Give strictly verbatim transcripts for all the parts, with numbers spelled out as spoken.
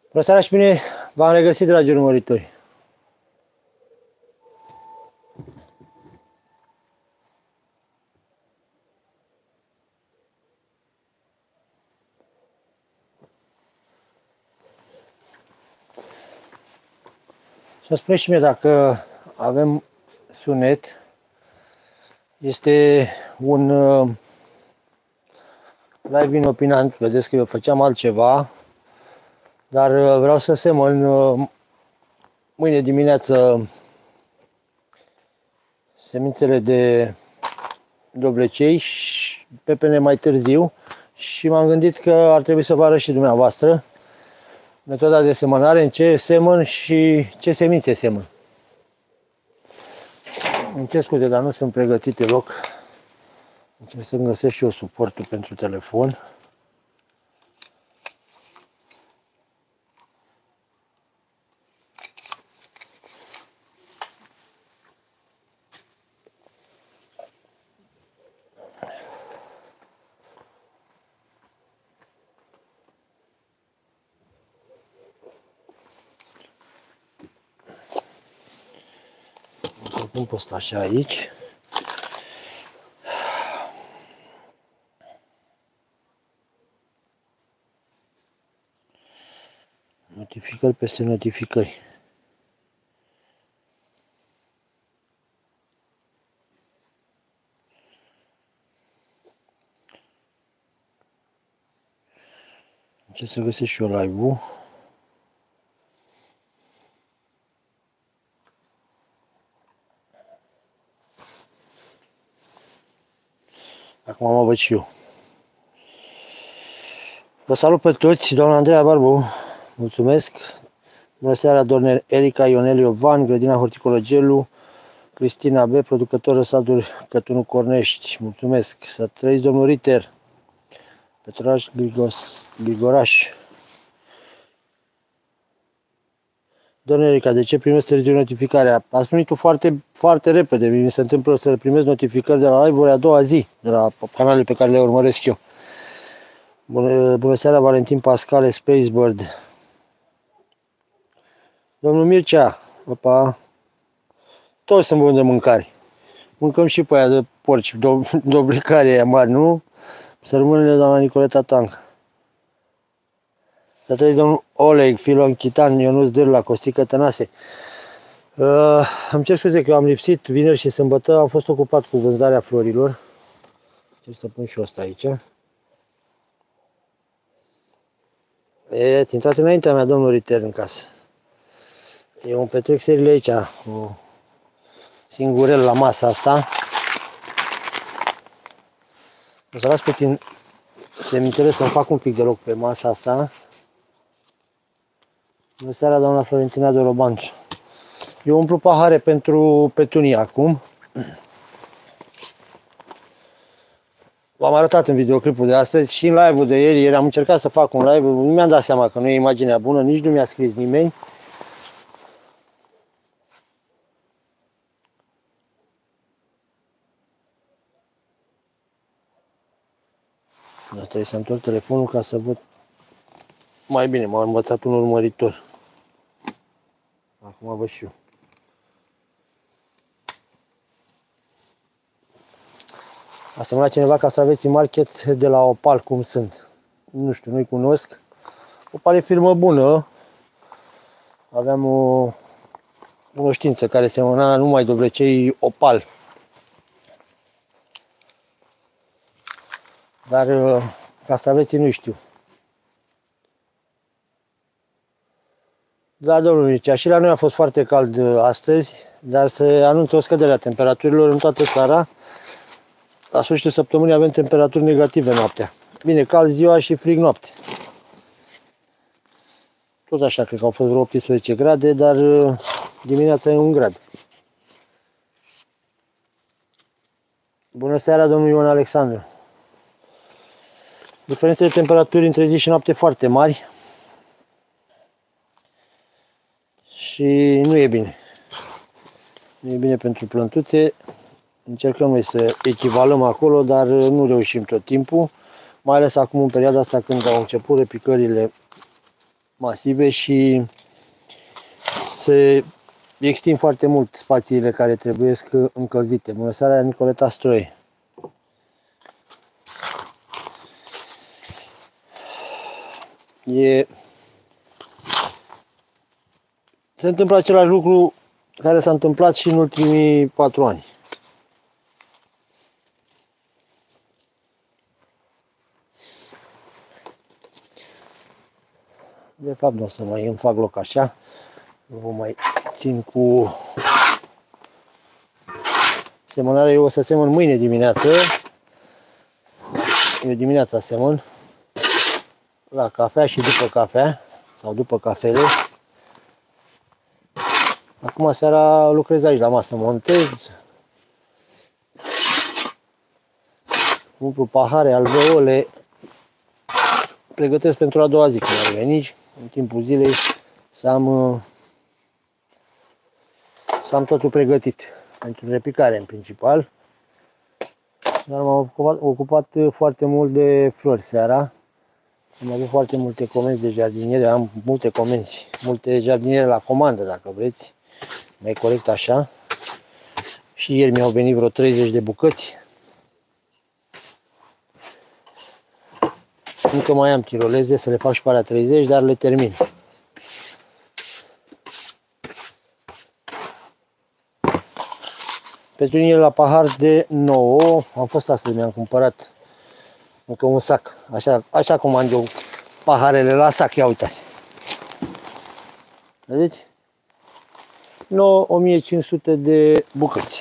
Bună seara și bine v-am regăsit, dragi urmăritori. Să spuneți și mie dacă avem sunet. Este un uh, live inopinant, vedeți că eu făceam altceva, dar uh, vreau să semăn uh, mâine dimineață semințele de dovlecei și pepene mai târziu și m-am gândit că ar trebui să vă arăt și dumneavoastră metoda de semănare, în ce semăn și ce semințe semăn. Îmi cer scuze, dar nu sunt pregătit deloc. Încerc să-mi găsesc și eu suportul pentru telefon. Pun pe ăsta așa aici. Notificări peste notificări. Încerc să găsesc și eu live-ul. Acum mă văd și eu. Vă salut pe toți, doamna Andreea Barbu, mulțumesc. Bună seara, doamne Erica Ionel Iovan, Grădina Horticolă Gelu, Cristina B, producător răsaduri Cătunu Cornești, mulțumesc. Să trăiți, domnul Riter, Petraș Grigoraș. Doamne Erica, de ce primesc târziu notificarea? Ați primit-o foarte, foarte repede. Mi se întâmplă să primesc notificări de la live-uri a doua zi, de la canalele pe care le urmăresc eu. Bună, bună seara, Valentin Pascale, Spacebird. Domnul Mircea, opa, toți sunt buni de mâncare. Mâncăm și pe aia de porci, doblicare aia mari, nu? Să rămâne doamna Nicoleta Tanca. Să trăiți, domnul Oleg, Filon Chitan, Ionuț Dârla, Costică Tănase. Uh, îmi cer scuze că eu am lipsit vineri și sâmbătă, am fost ocupat cu vânzarea florilor. Cer să pun și ăsta aici. E, ați intrat înaintea mea, domnul Riter, în casă. Eu îmi petrec serile aici, cu singurel la masa asta. O să las puțin semințele să-mi fac un pic de loc pe masa asta. Bună seara, doamna Florentina Doroban. Eu umplu pahare pentru petunii acum. V-am arătat în videoclipul de astăzi și în live-ul de ieri. Ieri am încercat să fac un live, nu mi-am dat seama că nu e imaginea bună, nici nu mi-a scris nimeni. Dar trebuie să întorc telefonul ca să văd mai bine. M-a învățat un urmăritor. Acum văd și eu. A semănat cineva castraveții market de la Opal, cum sunt. Nu știu, nu-i cunosc. Opal e firmă bună. Aveam o cunoștință care semăna numai dovlecei Opal. Dar castraveții nu știu. Da, domnul Mircea, și la noi a fost foarte cald astăzi, dar se anunță o scădere a temperaturilor în toată țara. La sfârșitul săptămânii avem temperaturi negative noaptea. Bine, cald ziua și frig noapte. Tot așa, cred că au fost vreo optsprezece grade, dar dimineața e un grad. Bună seara, domnul Ion Alexandru. Diferențe de temperaturi între zi și noapte foarte mari. Și nu e bine. Nu e bine pentru plântuțe. Încercăm noi să echivalăm acolo, dar nu reușim tot timpul. Mai ales acum în perioada asta când au început repicările masive și se extind foarte mult spațiile care trebuie încălzite. Bună seara, Nicoleta Stroie. E... Se întâmplă același lucru care s-a întâmplat și în ultimii patru ani. De fapt nu o să mai îmi fac loc așa. Nu vă mai țin cu semănarea. Eu o să semăn mâine dimineață. Eu dimineața semăn la cafea și după cafea sau după cafele. Acum seara lucrez aici la masă, montez, umplu pahare, alveole, pregătesc pentru a doua zi când ar veni, în timpul zilei să am, să am totul pregătit pentru repicare în principal. Dar m-am ocupat, ocupat foarte mult de flori seara. Am avut foarte multe comenzi de jardiniere, am multe comenzi, multe jardiniere la comandă dacă vreți. Mai corect așa. Și ieri mi-au venit vreo treizeci de bucăți. Încă mai am tiroleze să le fac și pe alea treizeci, dar le termin. Petuniile la pahar de nouă. Am fost astăzi, mi-am cumpărat încă un sac. Așa, așa cum am eu paharele la sac. Ia uitați. Vedeți? nouă o mie cinci sute de bucăți.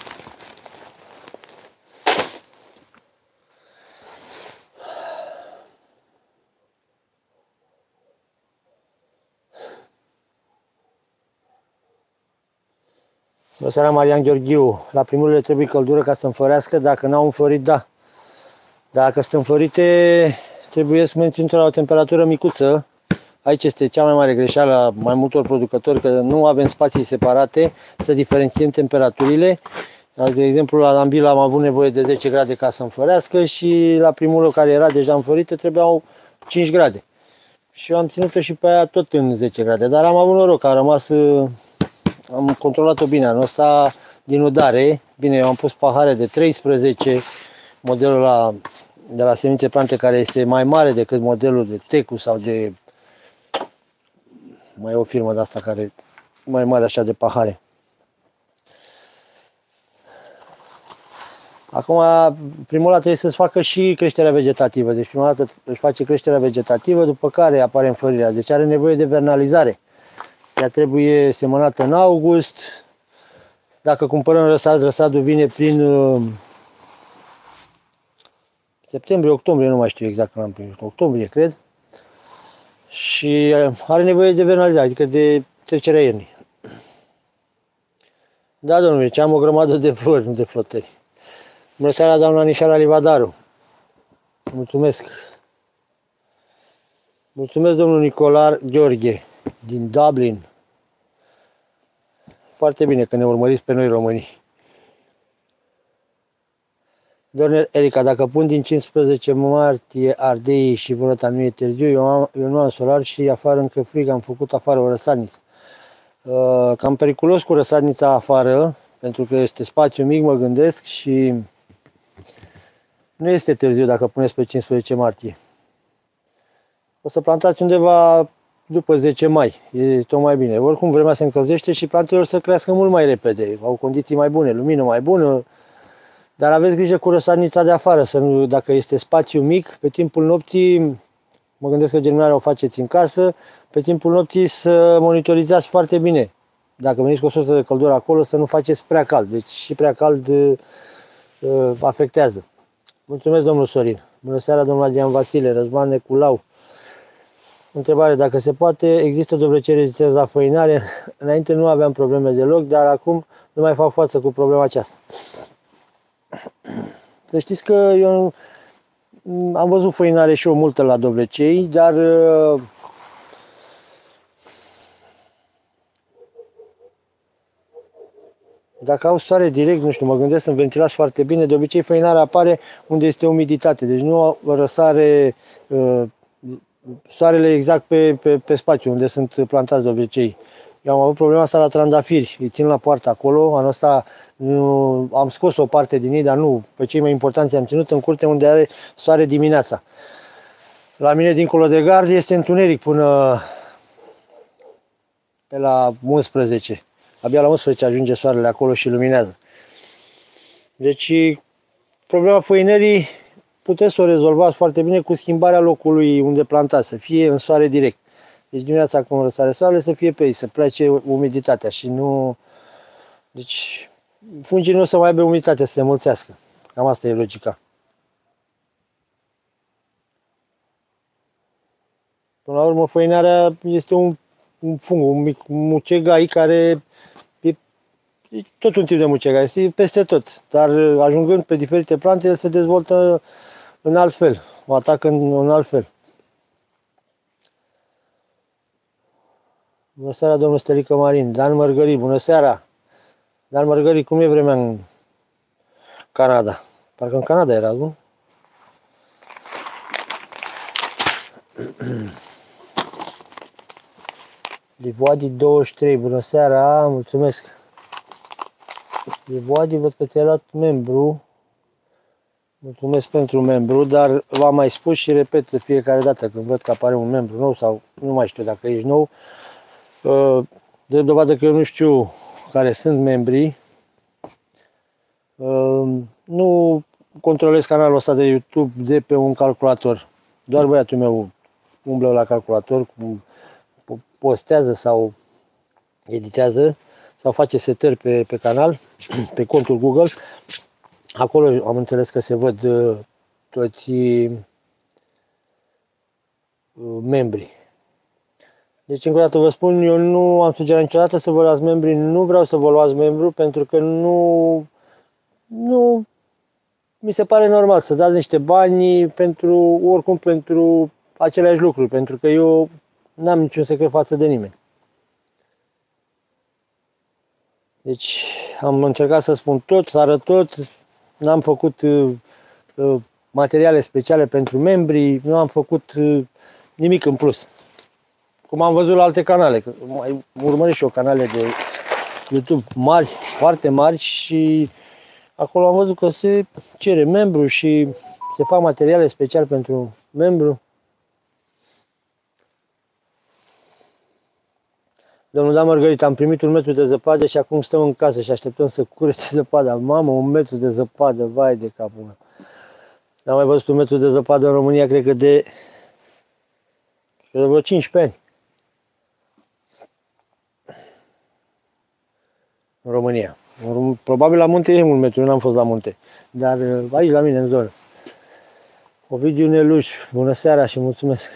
Bună seara, Marian Gheorghiu. La primurile trebuie căldură ca să înflorească. Dacă n-au înflorit, da. Dacă sunt înflorite, trebuie să mențină la o temperatură micuță. Aici este cea mai mare greșeală a mai multor producători, că nu avem spații separate să diferențiem temperaturile. De exemplu, la Ambila am avut nevoie de zece grade ca să înflorească și la primul care era deja înflorită trebuiau cinci grade. Și eu am ținut-o și pe aia tot în zece grade, dar am avut noroc, a rămas, am controlat-o bine. Anul ăsta din udare, bine, eu am pus pahare de treisprezece, modelul la, de la Semințe Plante, care este mai mare decât modelul de Tecu sau de... Mai e o firmă de asta care mai mare așa de pahare. Acum, prima dată trebuie să-ți facă și creșterea vegetativă. Deci prima dată își face creșterea vegetativă, după care apare înflorirea. Deci are nevoie de vernalizare. Ea trebuie semănată în august. Dacă cumpărăm răsad, răsadul vine prin uh, septembrie, octombrie, nu mai știu exact când am primit. Octombrie, cred. Și are nevoie de vernalizare, adică de trecerea iernii. Da, domnule, ce am o grămadă de flori, nu de flotări. Bună seara, doamna Nișara Livadaru. Mulțumesc. Mulțumesc, domnul Nicolar Gheorghe, din Dublin. Foarte bine că ne urmăriți pe noi românii. Doamne Erica, dacă pun din cincisprezece martie ardei și vorota nu e târziu, eu, am, eu nu am solar și afară încă frig, am făcut afară o răsadniță. Uh, cam periculos cu răsadnița afară, pentru că este spațiu mic, mă gândesc, și nu este târziu dacă puneți pe cincisprezece martie. O să plantați undeva după zece mai, e tot mai bine. Oricum vremea se încălzește și plantele să crească mult mai repede, au condiții mai bune, lumină mai bună. Dar aveți grijă cu răsadnița de afară, să nu, dacă este spațiu mic, pe timpul nopții, mă gândesc că germinarea o faceți în casă, pe timpul nopții să monitorizați foarte bine. Dacă veniți cu o sursă de căldură acolo, să nu faceți prea cald, deci și prea cald uh, afectează. Mulțumesc, domnul Sorin. Bună seara, domnul Adrian Vasile, Răzvan Neculau. Întrebare, dacă se poate, există dovlecere rezistență la făinare? Înainte nu aveam probleme deloc, dar acum nu mai fac față cu problema aceasta. Să știți că eu am văzut făinare și eu multă la dovlecei, dar dacă au soare direct, nu știu, mă gândesc să ventilați foarte bine, de obicei făinarea apare unde este umiditate, deci nu răsare soarele exact pe, pe, pe spațiu unde sunt plantați de obicei. Eu am avut problema asta la trandafiri, îi țin la poartă acolo, anul ăsta nu, am scos o parte din ei, dar nu, pe cei mai importanți am ținut în curte unde are soare dimineața. La mine, dincolo de gard, este întuneric până pe la unsprezece. Abia la unsprezece ajunge soarele acolo și luminează. Deci, problema făinării puteți să o rezolvați foarte bine cu schimbarea locului unde plantați, să fie în soare direct. Deci dimineața când răsare soarele să fie pe ei, să plece umiditatea și nu... Deci fungii nu o să mai aibă umiditate, să se mulțească. Cam asta e logica. Până la urmă, făinarea este un, un fung, un mic mucegai care e, e tot un tip de mucegai, este peste tot. Dar ajungând pe diferite plante, el se dezvoltă în alt fel, o atacă în, în alt fel. Bună seara, domnul Stelică Marin. Dan Mărgări, bună seara. Dan Mărgări, cum e vremea în Canada? Parcă în Canada era, nu? Livoadi douăzeci și trei, bună seara, mulțumesc. Livoadi, văd că ți-ai luat membru. Mulțumesc pentru membru, dar v-am mai spus și repet de fiecare dată când văd că apare un membru nou sau nu mai știu dacă ești nou, de dovadă că eu nu știu care sunt membrii. Nu controlez canalul ăsta de YouTube de pe un calculator. Doar băiatul meu umblă la calculator, postează sau editează sau face setări pe, pe canal, pe contul Google. Acolo am înțeles că se văd toți membrii. Deci, încă o dată vă spun, eu nu am sugerat niciodată să vă luați membri, nu vreau să vă luați membru, pentru că nu, nu mi se pare normal să dați niște bani pentru, oricum pentru aceleași lucruri, pentru că eu n-am niciun secret față de nimeni. Deci, am încercat să spun tot, să arăt tot, n-am făcut uh, uh, materiale speciale pentru membri, nu am făcut uh, nimic în plus. Cum am văzut la alte canale, că mai urmăresc și eu canale de YouTube mari, foarte mari și acolo am văzut că se cere membru și se fac materiale speciale pentru membru. Domnul Dan Mărgărit, am primit un metru de zăpadă și acum stăm în casă și așteptăm să curățe zăpada. Mamă, un metru de zăpadă, vai de capul meu. N-am mai văzut un metru de zăpadă în România, cred că de, cred că de vreo cincisprezece ani. În România. Probabil la munte e un metru, eu n-am fost la munte. Dar aici, la mine, în zonă. Ovidiu Neluș, bună seara și mulțumesc.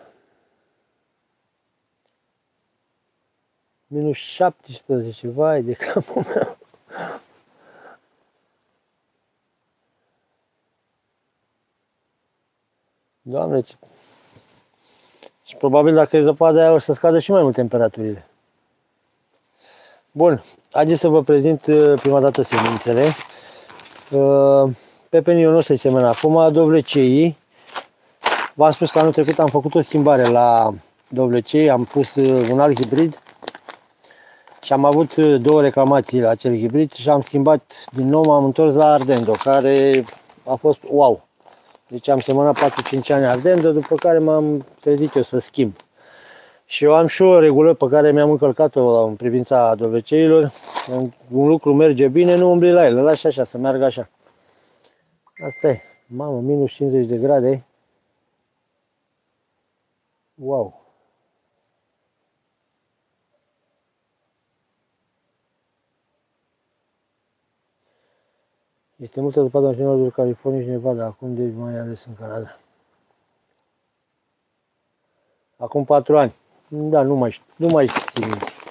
Minus șaptesprezece, vai de capul meu. Doamne, și probabil dacă e zăpada aia o să scadă și mai mult temperaturile. Bun, haideți să vă prezint prima dată semințele. Pepenii eu nu o să-i semen acum, dovlecei. V-am spus că anul trecut am făcut o schimbare la dovlecei, am pus un alt hibrid. Și am avut două reclamații la acel hibrid și am schimbat din nou, m-am întors la Ardendo, care a fost wow. Deci am semănat patru cinci ani Ardendo, după care m-am trezit eu să schimb. Și eu am și o regulă pe care mi-am încălcat-o în privința dovleceilor. Un lucru merge bine, nu umbli la el, îl lași așa, să meargă așa. Asta e. Mamă, minus cincizeci de grade. Wow. Este multă zăpadă în nordul Californiei și Nevada, acum de mai ales în Canada. Acum patru ani. Da, nu mai știu, nu mai știu.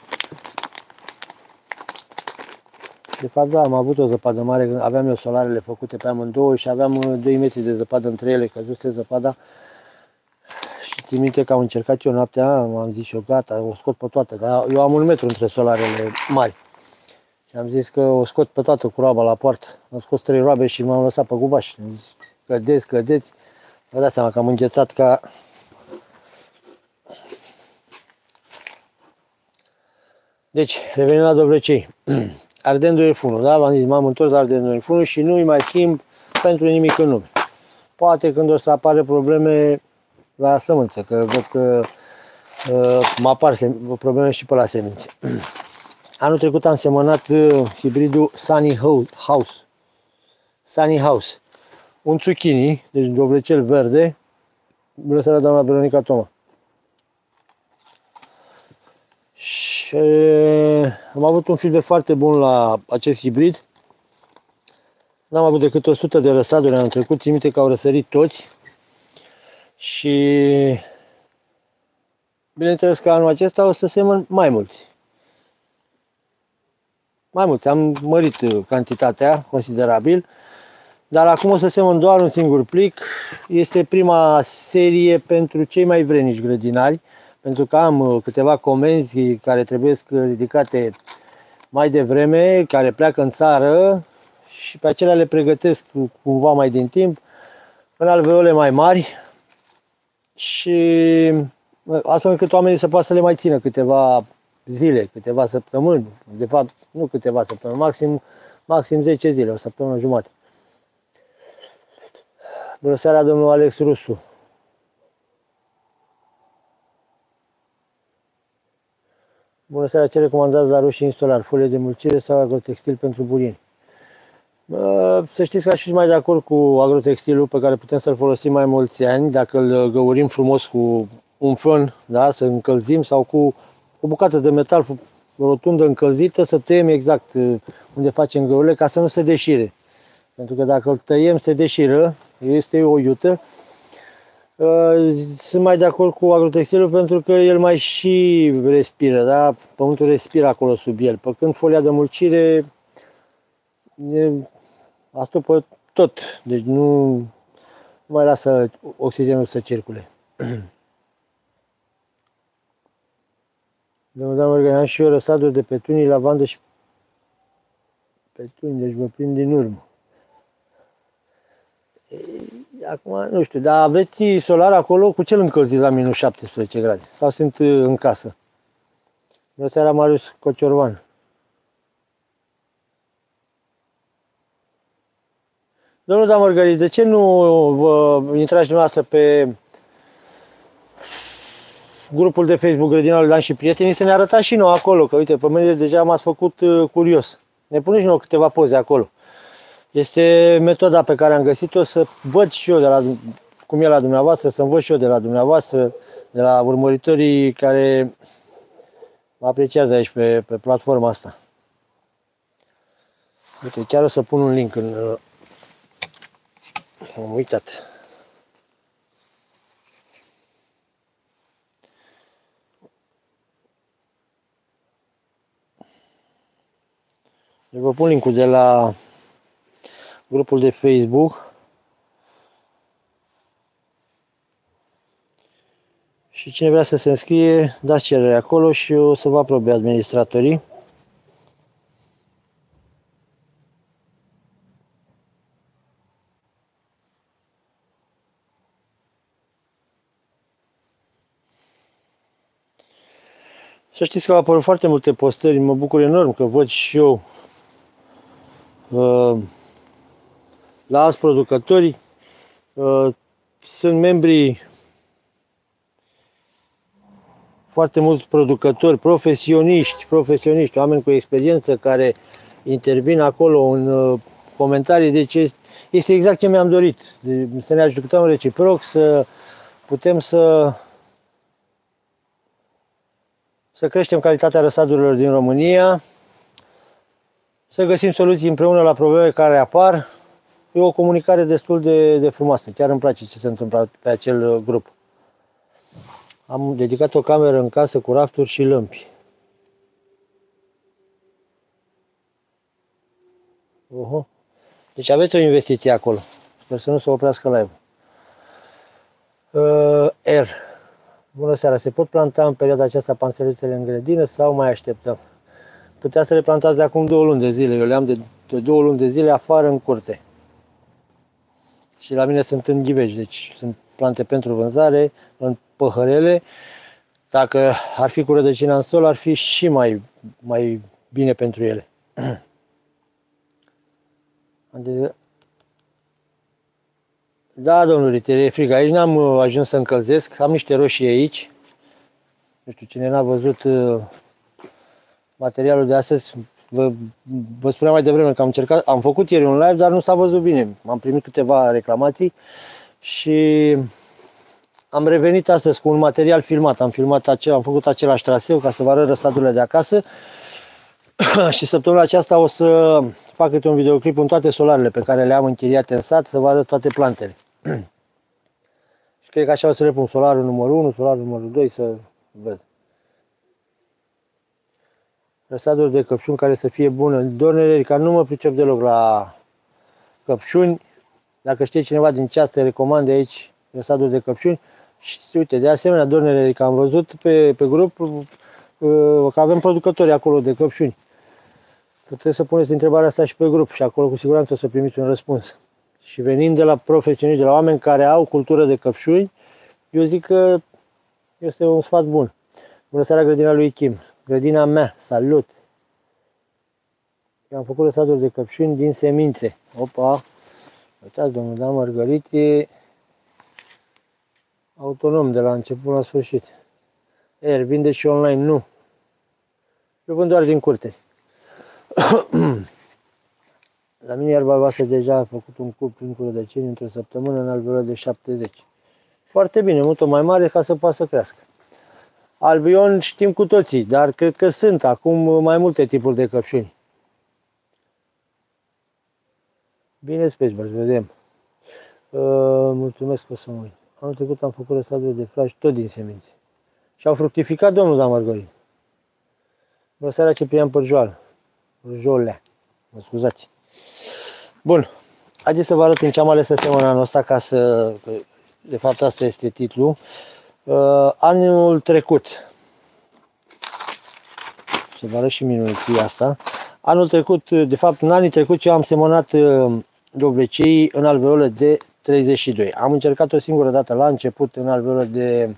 De fapt, da, am avut o zăpadă mare, aveam eu solarele făcute pe amândouă și aveam doi metri de zăpadă între ele, căzuse zăpada. Și țin minte că am încercat eu noaptea, am zis eu gata, o scot pe toată, dar eu am un metru între solarele mari. Și am zis că o scot pe toată cu roaba la poartă. Am scos trei roabe și m-am lăsat pe gubaș. Am zis, cădeți, cădeți. Vă dați seama că am înghețat ca... Deci, revenim la Dovlecei. Ardendo F unu, da? V-am zis, m-am întors la Ardendo F unu și nu-i mai schimb pentru nimic în lume. Poate când o să apară probleme la sămânță, că văd că uh, mă apar probleme și pe la semințe. Anul trecut am semănat uh, hibridul Sunny House. Sunny House. Un zucchini, deci dovlecel verde. Bună seara, doamna Veronica Toma. Și am avut un feedback foarte bun la acest hibrid. N-am avut decât o sută de răsaduri anul trecut, țin minte că au răsărit toți. Și bineînțeles că anul acesta o să semăn mai mulți. Mai mulți, am mărit cantitatea considerabil. Dar acum o să semăn doar un singur plic. Este prima serie pentru cei mai vrenici grădinari, pentru că am câteva comenzi care trebuie ridicate mai devreme, care pleacă în țară și pe acelea le pregătesc cumva mai din timp, în alveole mai mari și astfel încât oamenii să poată să le mai țină câteva zile, câteva săptămâni, de fapt nu câteva săptămâni, maxim, maxim zece zile, o săptămână jumătate. Bună seara, domnul Alex Rusu. Bună seara, ce recomandați la roșii insolar, folie de mulțire sau agrotextil pentru burieni? Să știți că aș fi mai de acord cu agrotextilul, pe care putem să-l folosim mai mulți ani, dacă îl găurim frumos cu un fân, da, să încălzim, sau cu o bucată de metal rotundă încălzită, să tăiem exact unde facem găurile, ca să nu se deșire. Pentru că dacă îl tăiem, se deșiră, este o iută. Sunt mai de acord cu agrotextilul pentru că el mai și respiră, da? Pământul respiră acolo sub el, pe când folia de mulcire astupă tot, deci nu, nu mai lasă oxigenul să circule. Domnul Damărgăi, am și eu răsaduri de petunii, lavandă și petuni, deci mă prind din urmă. Acum, nu știu, dar aveți solar acolo, cu ce îl încălziți la minus șaptesprezece grade? Sau sunt în casă? Bună seara, Marius Cociorvan. Domnul Damărgări, de ce nu vă intrați dumneavoastră pe grupul de Facebook Grădina lui Dan și Prietenii să ne arătați și nouă acolo, că uite, pe mine deja m-ați făcut curios. Ne puneți și nouă câteva poze acolo. Este metoda pe care am găsit-o, să văd și eu de la, cum e la dumneavoastră, să văd și eu de la dumneavoastră, de la urmăritorii care mă apreciază aici pe, pe platforma asta. Uite, chiar o să pun un link în... Am uitat. Eu vă pun linkul de la grupul de Facebook și cine vrea să se înscrie, dați cerere acolo și o să vă aprobe administratorii. Să știți că au apărut foarte multe postări, mă bucur enorm că văd și eu uh, la alți producători. Uh, sunt membri foarte mulți producători, profesioniști, profesioniști, oameni cu experiență care intervin acolo în uh, comentarii. Deci este exact ce mi-am dorit, de, să ne ajutăm reciproc, să putem să să creștem calitatea răsadurilor din România, să găsim soluții împreună la probleme care apar. E o comunicare destul de, de frumoasă. Chiar îmi place ce se întâmplă pe acel grup. Am dedicat o cameră în casă cu rafturi și lămpi. Oho. Deci aveți o investiție acolo. Sper să nu se oprească live-ul. Uh, R. Bună seara, se pot planta în perioada aceasta panserutele în grădină sau mai așteptăm? Puteți să le plantați de acum două luni de zile. Eu le am de, de două luni de zile afară în curte. Și la mine sunt în ghiveci, deci sunt plante pentru vânzare, în păhărele. Dacă ar fi cu rădăcina în sol, ar fi și mai, mai bine pentru ele. Da, domnul Ritter, e frig. Aici n-am ajuns să încălzesc. Am niște roșii aici. Nu știu, cine n-a văzut uh, materialul de astăzi, vă, vă spuneam mai devreme că am încercat, am făcut ieri un live, dar nu s-a văzut bine. Am primit câteva reclamații și am revenit astăzi cu un material filmat. Am filmat acel, am făcut același traseu ca să vă arăt răsadurile de acasă. Și săptămâna aceasta o să fac câte un videoclip în toate solarele pe care le am închiriate în sat, să vă arăt toate plantele. Și cred că așa o să le pun solarul numărul unu, solarul numărul doi, să văd. Răsaduri de căpșuni care să fie bună. Doamne Erica, nu mă pricep deloc la căpșuni. Dacă știe cineva din chat să recomande aici răsaduri de căpșuni. Și uite, de asemenea, doamne Erica, am văzut pe, pe grup că avem producători acolo de căpșuni. Că trebuie să puneți întrebarea asta și pe grup și acolo cu siguranță o să primiți un răspuns. Și venind de la profesioniști, de la oameni care au cultură de căpșuni, eu zic că este un sfat bun. Bună seara, grădina lui Kim. Grădina mea, salut! Eu am făcut răsaduri de căpșuni din semințe. Opa! Uitați, domnul Dan Margarit e autonom de la început la sfârșit. Er, vinde și online? Nu. Eu vând doar din curte. La mine iarba albastră deja a făcut un cub plin cu rădăcini într-o săptămână în alveolă de șaptezeci. Foarte bine, mult mai mare ca să poată să crească. Albion știm cu toții, dar cred că sunt acum mai multe tipuri de căpșuni. Bine, Spaceballs, vedem. Uh, mulțumesc că o să mă uit. Anul trecut am făcut răsaduri de flash tot din semințe. Și au fructificat, domnul Dan Margarit. Bună seara, Ciprian Părjoal. Jolea. Mă scuzați. Bun. Haideți să vă arăt în ce am ales să semăn anul ăsta, ca să... De fapt, asta este titlul. Uh, anul trecut. Să vă arăt și minuția asta. Anul trecut, de fapt, în anii trecuți, eu am semănat uh, dovlecei în alveolă de treizeci și doi. Am încercat o singură dată la început în alveolă de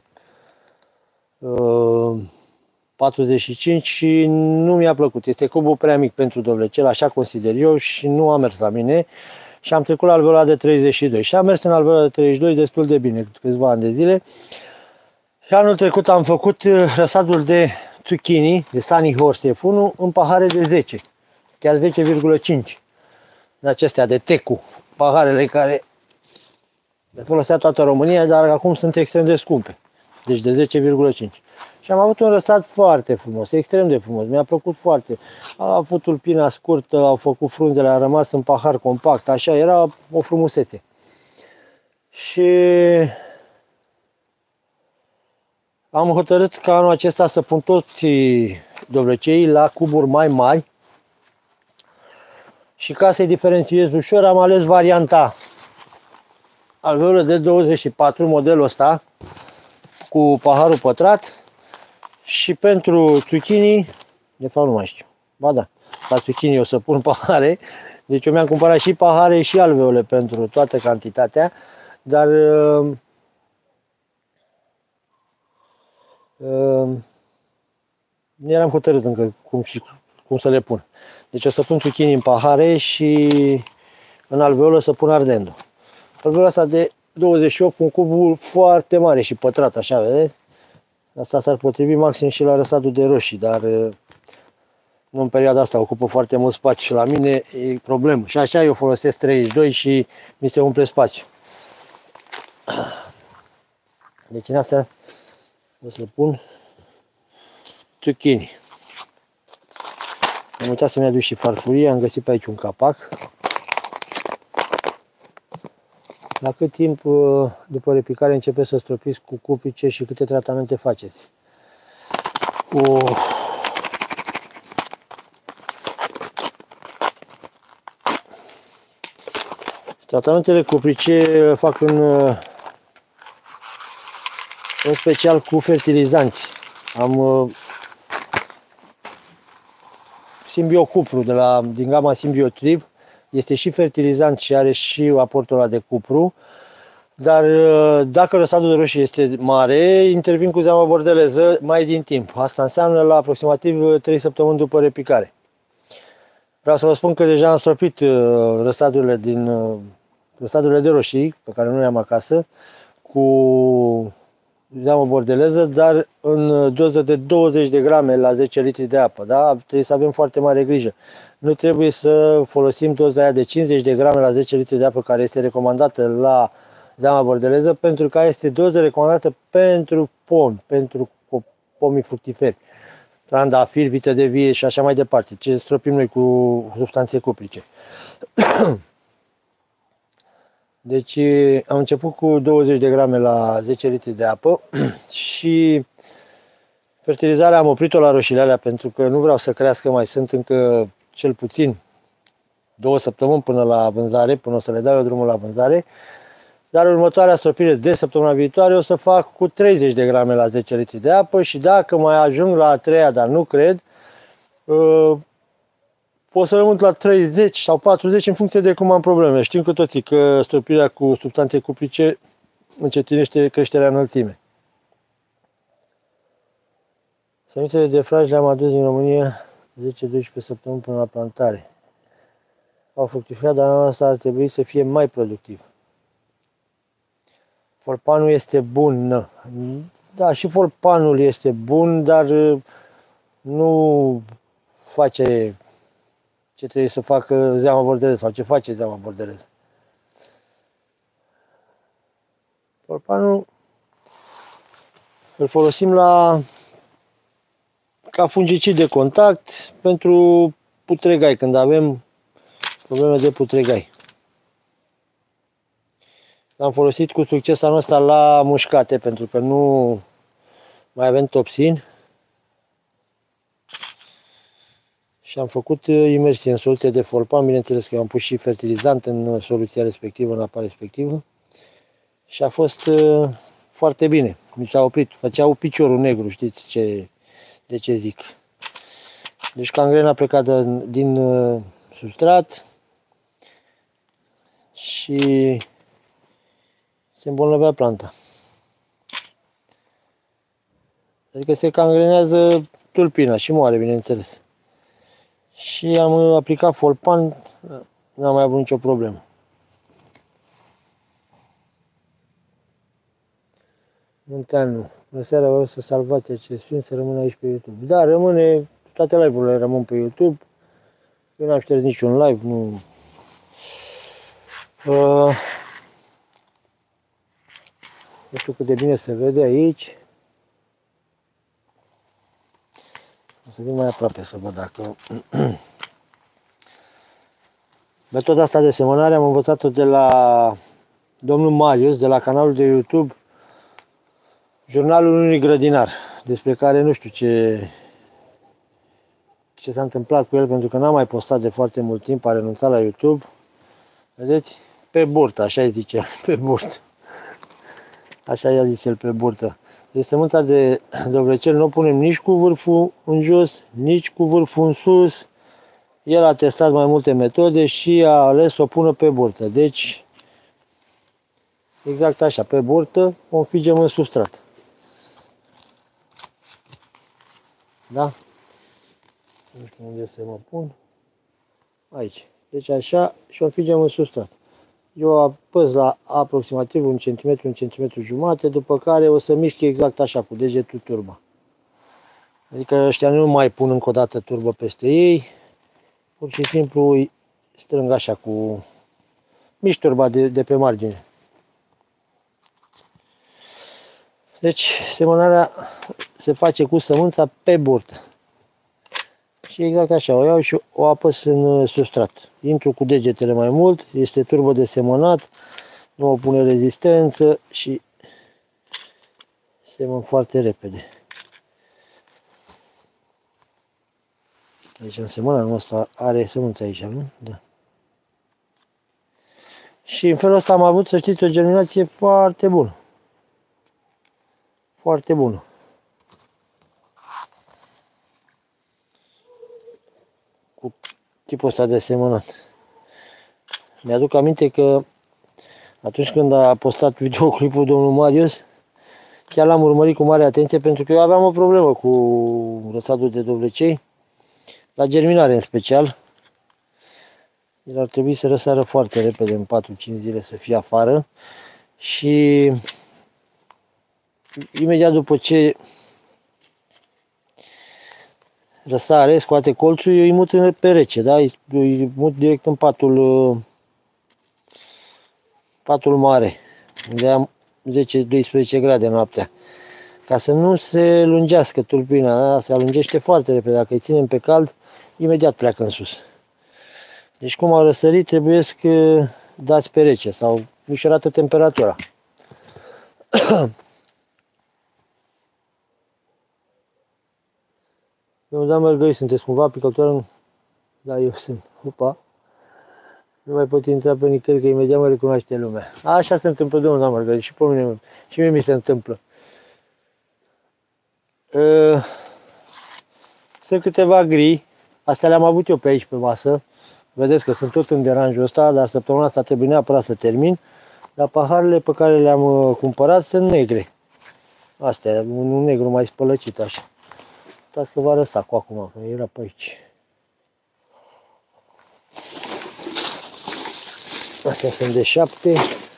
uh, patruzeci și cinci și nu mi-a plăcut. Este cubul prea mic pentru dovlecel, așa consider eu, și nu a mers la mine. Și am trecut la alveola de treizeci și doi. Și am mers în alveola de treizeci și doi destul de bine, câțiva ani de zile. Și anul trecut am făcut răsadul de zucchini, de Sunny Horse F unu, în pahare de zece. Chiar zece virgulă cinci. De acestea de tecu. Paharele care le folosea toată România, dar acum sunt extrem de scumpe. Deci de zece virgulă cinci. Și am avut un răsad foarte frumos, extrem de frumos. Mi-a plăcut foarte. A avut tulpina scurtă, au făcut frunzele, a rămas în pahar compact, așa, era o frumusețe. Și am hotărât ca anul acesta să pun toți dovleceii la cuburi mai mari. Și ca să-i diferențiez ușor, am ales varianta alveolă de douăzeci și patru, modelul ăsta, cu paharul pătrat. Și pentru zucchini, de fapt nu mai știu, ba da, la zucchini o să pun pahare, deci eu mi-am cumpărat și pahare și alveole pentru toată cantitatea, dar uh, uh, eram hotărât încă cum, și, cum să le pun. Deci o să pun zucchini în pahare și în alveolă să pun ardendo. Alveola asta de douăzeci și opt, un cub foarte mare și pătrat, așa, vedeți? Asta s-ar potrivi maxim și la răsadul de roșii, dar nu în perioada asta ocupă foarte mult spațiu și la mine e problemă. Și așa eu folosesc treizeci și doi și mi se umple spațiu. Deci în astea o să pun zucchini. Am uitat să-mi aduc și farfurie, am găsit pe aici un capac. La cât timp după repicare începeți să stropiți cu cupice și câte tratamente faceți? Oh. Tratamentele cuprice le fac în, în special cu fertilizanți. Am uh, Simbiocupru de la, din gama Symbiotrib. Este și fertilizant și are și aportul ăla de cupru. Dar dacă răsadul de roșii este mare, intervin cu zeama bordeleză mai din timp. Asta înseamnă la aproximativ trei săptămâni după repicare. Vreau să vă spun că deja am stropit răsadurile, din, răsadurile de roșii, pe care nu le am acasă, cu zeamă bordeleză, dar în doză de douăzeci de grame la zece litri de apă. Da? Trebuie să avem foarte mare grijă. Nu trebuie să folosim doza aia de cincizeci de grame la zece litri de apă, care este recomandată la zeama bordeleză, pentru că este doză recomandată pentru pomi, pentru pomii fructiferi, trandafiri, viță de vie și așa mai departe, ce stropim noi cu substanțe cuprice. Deci am început cu douăzeci de grame la zece litri de apă și fertilizarea am oprit-o la roșiile alea pentru că nu vreau să crească, mai sunt încă cel puțin două săptămâni până la vânzare, până o să le dau eu drumul la vânzare. Dar următoarea stropire de săptămâna viitoare o să fac cu treizeci de grame la zece litri de apă și dacă mai ajung la a treia, dar nu cred, pot să rămân la treizeci sau patruzeci în funcție de cum am probleme. Știm cu toții că stropirea cu substanțe cuprice încetinește creșterea înălțime. Semințele de fraj le-am adus din România zece doisprezece săptămâni până la plantare. Au fructificat, dar anul ăsta ar trebui să fie mai productiv. Folpanul este bun, da, și folpanul este bun, dar nu face ce trebuie să facă zeama bordeleză sau ce face zeama bordeleză. Folpanul îl folosim la, ca fungicid de contact pentru putregai, când avem probleme de putregai. L-am folosit cu succes anul ăsta la mușcate, pentru că nu mai avem topsin. Și am făcut imersie în soluție de folpan, bineînțeles că am pus și fertilizant în soluția respectivă, în apa respectivă. Și a fost uh, foarte bine. Mi s-a oprit, făceau piciorul negru, știți ce, de ce zic. Deci cangrena a plecat din uh, substrat și se îmbolnăvea planta. Adică se cangrenează tulpina și moare, bineînțeles. Și am aplicat folpan, n-am mai avut nicio problemă. Munteanu, bună seara, vreau să salvați acest film, să rămână aici pe YouTube. Da, rămâne, toate live-urile rămân pe YouTube. Eu n-am șters niciun live, nu... Uh, nu știu cât de bine se vede aici. O să vin mai aproape să văd dacă... Metoda asta de semănare am învățat-o de la domnul Marius, de la canalul de YouTube Jurnalul unui grădinar, despre care nu știu ce, ce s-a întâmplat cu el, pentru că n-am mai postat de foarte mult timp, a renunțat la YouTube. Vedeți? Pe burtă, așa îi zice, pe burtă. Așa i-a zis el, pe burtă. Deci sămânța de dovlecel nu o punem nici cu vârful în jos, nici cu vârful în sus. El a testat mai multe metode și a ales să o pună pe burtă. Deci, exact așa, pe burtă o înfigem în substrat. Da? Nu știu unde să mă pun. Aici. Deci așa și o înfigem în substrat. Eu apăs la aproximativ un centimetru, un centimetru jumate, după care o să mișc exact așa, cu degetul turba. Adică ăștia nu mai pun încă o dată turbă peste ei, pur și simplu îi strâng așa cu mici turba de, de pe margine. Deci semănarea se face cu sămânța pe burtă. Și exact așa, o iau și o apăs în substrat. Intru cu degetele mai mult, este turbă de semănat, nu o pune rezistență și semăn foarte repede. Deci în semănarea asta are sămânța aici, nu? Da. Și în felul ăsta am avut, să știți, o germinație foarte bună. Foarte bună. Cu tipul ăsta de semănat. Mi-aduc aminte că Atunci când a postat videoclipul domnul Marius, chiar l-am urmărit cu mare atenție pentru că eu aveam o problemă cu răsadul de dovlecei, la germinare în special. El ar trebui să răsară foarte repede, în patru cinci zile să fie afară și imediat după ce răsare, scoate colțul, eu îi mut pe rece, da? Îi mut direct în patul, patul mare, unde am zece doisprezece grade noaptea, ca să nu se lungească turbina, da? Se alungește foarte repede, dacă îi ținem pe cald, imediat pleacă în sus. Deci cum au răsărit, trebuie să dați pe rece sau ușurată temperatura. Domnul Dan Mărgăi, sunteți cumva picător? Da, eu sunt. Opa. Nu mai pot intra pe nicăieri, că imediat mă recunoaște lumea. Așa se întâmplă, domnul Dan Mărgăi, și pe mine, și mie mi se întâmplă. Uh, sunt câteva gri, astea le-am avut eu pe aici, pe masă. Vedeți că sunt tot în deranjul ăsta, dar săptămâna asta trebuie neapărat să termin. Dar paharele pe care le-am cumpărat sunt negre. Astea, un negru mai spălăcit așa. Uitați că va răsa cu acum, că era pe aici. Astea sunt de șapte.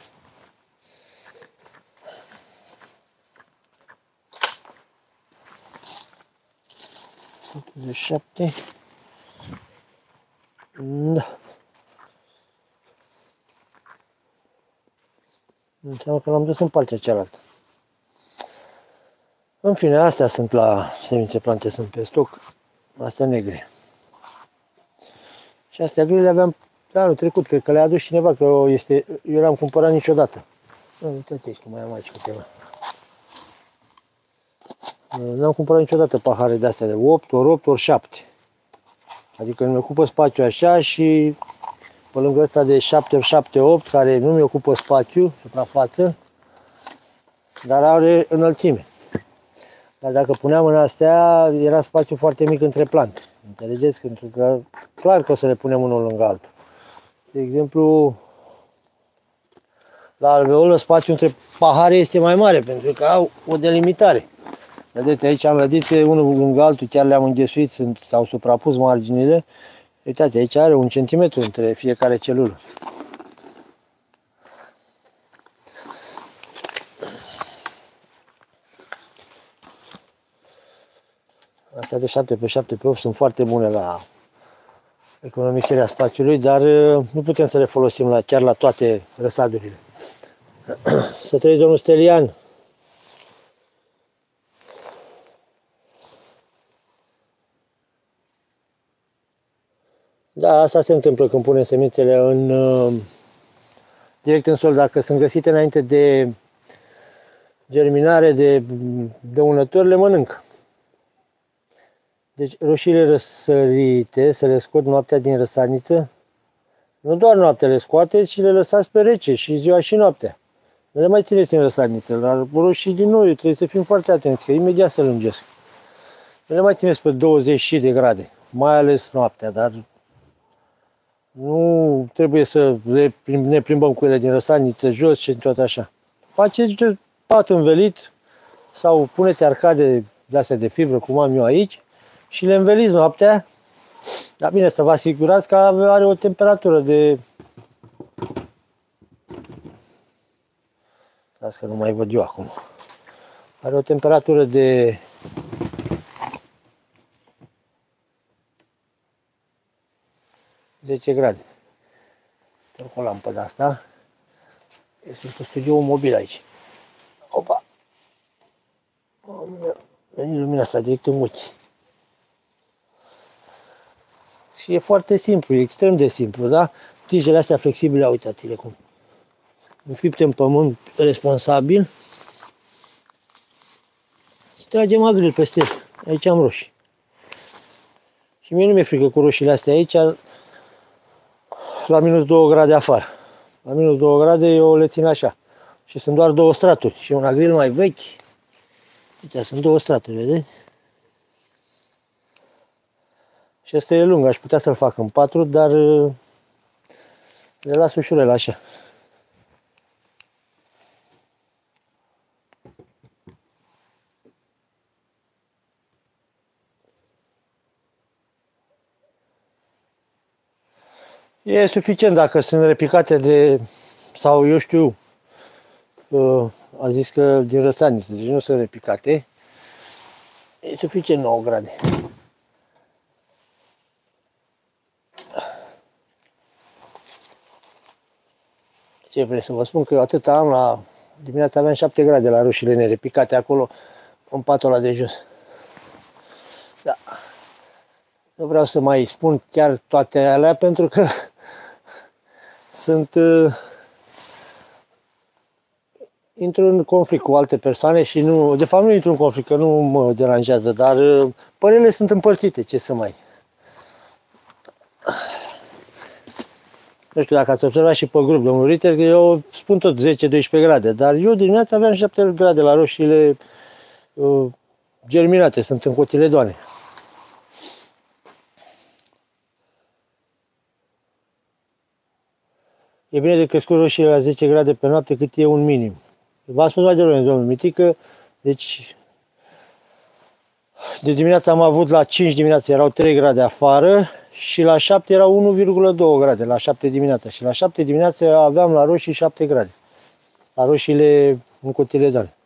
Sunt de șapte. Da. Înseamnă că l-am dus în partea cealaltă. În fine, astea sunt la semințe plante, sunt pe stoc. Astea negre. Și astea gri le aveam anul trecut, cred că le-a adus cineva, că este, eu le-am cumpărat niciodată. Uitați aici, cum mai am aici câteva. N-am cumpărat niciodată pahare de astea de opt, ori opt, ori șapte. Adică îmi ocupă spațiu așa și pe lângă ăsta de șapte ori șapte, opt, care nu mi ocupă spațiu, suprafață, dar are înălțime. Dar dacă puneam în astea, era spațiu foarte mic între plante. Înțelegeți? Pentru că clar că o să le punem unul lângă altul. De exemplu, la alveolă spațiul între pahare este mai mare, pentru că au o delimitare. Vedeți, aici am lădit unul lângă altul, chiar le-am înghesuit, s-au suprapus marginile. Uitați, aici are un centimetru între fiecare celulă. Astea de șapte pe șapte pe opt sunt foarte bune la economisirea spațiului, dar nu putem să le folosim la, chiar la toate răsadurile. Să trăiți, domnul Stelian! Da, asta se întâmplă când punem semințele în, direct în sol. Dacă sunt găsite înainte de germinare, de dăunători, le mănânc. Deci roșiile răsărite, să le scot noaptea din răsarniță. Nu doar noaptea le scoateți și le lăsați pe rece și ziua și noaptea. Nu le mai țineți în răsarniță. La roșii din nou trebuie să fim foarte atenți, că imediat se lungesc. Nu le mai țineți pe douăzeci de grade, mai ales noaptea, dar nu trebuie să le, ne plimbăm cu ele din răsarniță jos și tot așa. Faceți pat învelit sau puneți arcade de astea de fibră, cum am eu aici, și le înveliți noaptea. Dar bine, să vă asigurați că are o temperatură de... Las că nu mai văd eu acum. Are o temperatură de... zece grade. Tot cu o lampă de asta. Este pe studioul mobil aici. Opa! Veni lumina asta direct în ochi. Și e foarte simplu, e extrem de simplu, da? Tijele astea flexibile, uitați-le cum. Înfipte în pământ responsabil. Și tragem agril peste el. Aici am roșii. Și mie nu mi-e frică cu roșiile astea aici, la minus două grade afară. La minus două grade eu le țin așa. Și sunt doar două straturi. Și un agril mai vechi. Uite, sunt două straturi, vedeți? Și ăsta e lung, aș putea să-l fac în patru, dar le las ușurel așa. E suficient dacă sunt repicate de, sau eu știu, a zis că din răsaniță, deci nu sunt repicate. E suficient nouă grade. Ce vreau să vă spun că eu atât am la dimineața aveam șapte grade la roșiile nerepicate acolo în patul ăla de jos. Da. Nu vreau să mai spun chiar toate alea pentru că sunt uh, intru în conflict cu alte persoane și nu, de fapt nu intru în conflict, că nu mă deranjează, dar uh, părerile sunt împărțite, ce să mai. Nu știu dacă ați observat și pe grup, domnul Ritter, că eu spun tot zece doisprezece grade, dar eu dimineața aveam șapte grade la roșiile uh, germinate, sunt în cotiledoane. E bine de crescut roșiile la zece grade pe noapte cât e un minim. V-am spus mai devreme, domnul Mitică, deci de dimineața am avut la cinci dimineața erau trei grade afară și la șapte erau unu virgulă doi grade, la șapte dimineața. Și la șapte dimineața aveam la roșii șapte grade, la roșiile în cotiledone.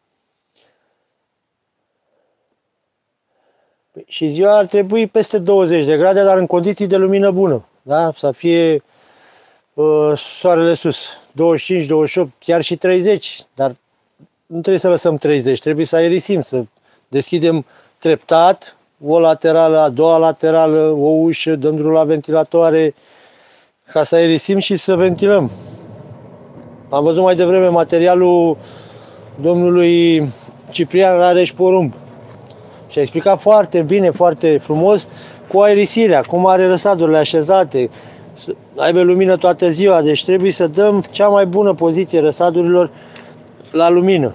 Și ziua ar trebui peste douăzeci de grade, dar în condiții de lumină bună, da? Să fie uh, soarele sus, douăzeci și cinci, douăzeci și opt, chiar și treizeci, dar nu trebuie să lăsăm treizeci, trebuie să aerisim, să deschidem treptat, o laterală, a doua laterală, o ușă, dăm drumul la ventilatoare, ca să aerisim și să ventilăm. Am văzut mai devreme materialul domnului Ciprian Rareș Porumb și a explicat foarte bine, foarte frumos, cu aerisirea, cum are răsadurile așezate, să aibă lumină toată ziua, deci trebuie să dăm cea mai bună poziție răsadurilor la lumină.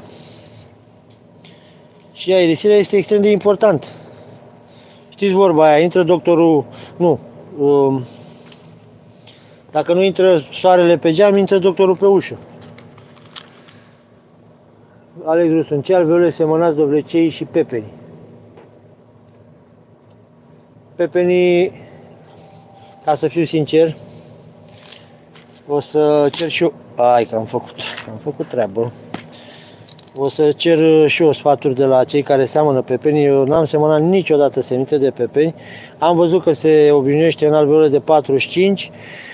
Și aerisirea este extrem de important. Știți vorba aia, intră doctorul, nu, um, dacă nu intră soarele pe geam, intră doctorul pe ușă. Alex Rusuncial, viole semănați, dovlecei și pepenii. Pepenii, ca să fiu sincer, o să cer și eu, ai că am făcut, am făcut treabă. O să cer și eu sfaturi de la cei care seamănă pepeni. Eu n-am semănat niciodată semințe de pepeni. Am văzut că se obișnuiește în alveole de patruzeci și cinci.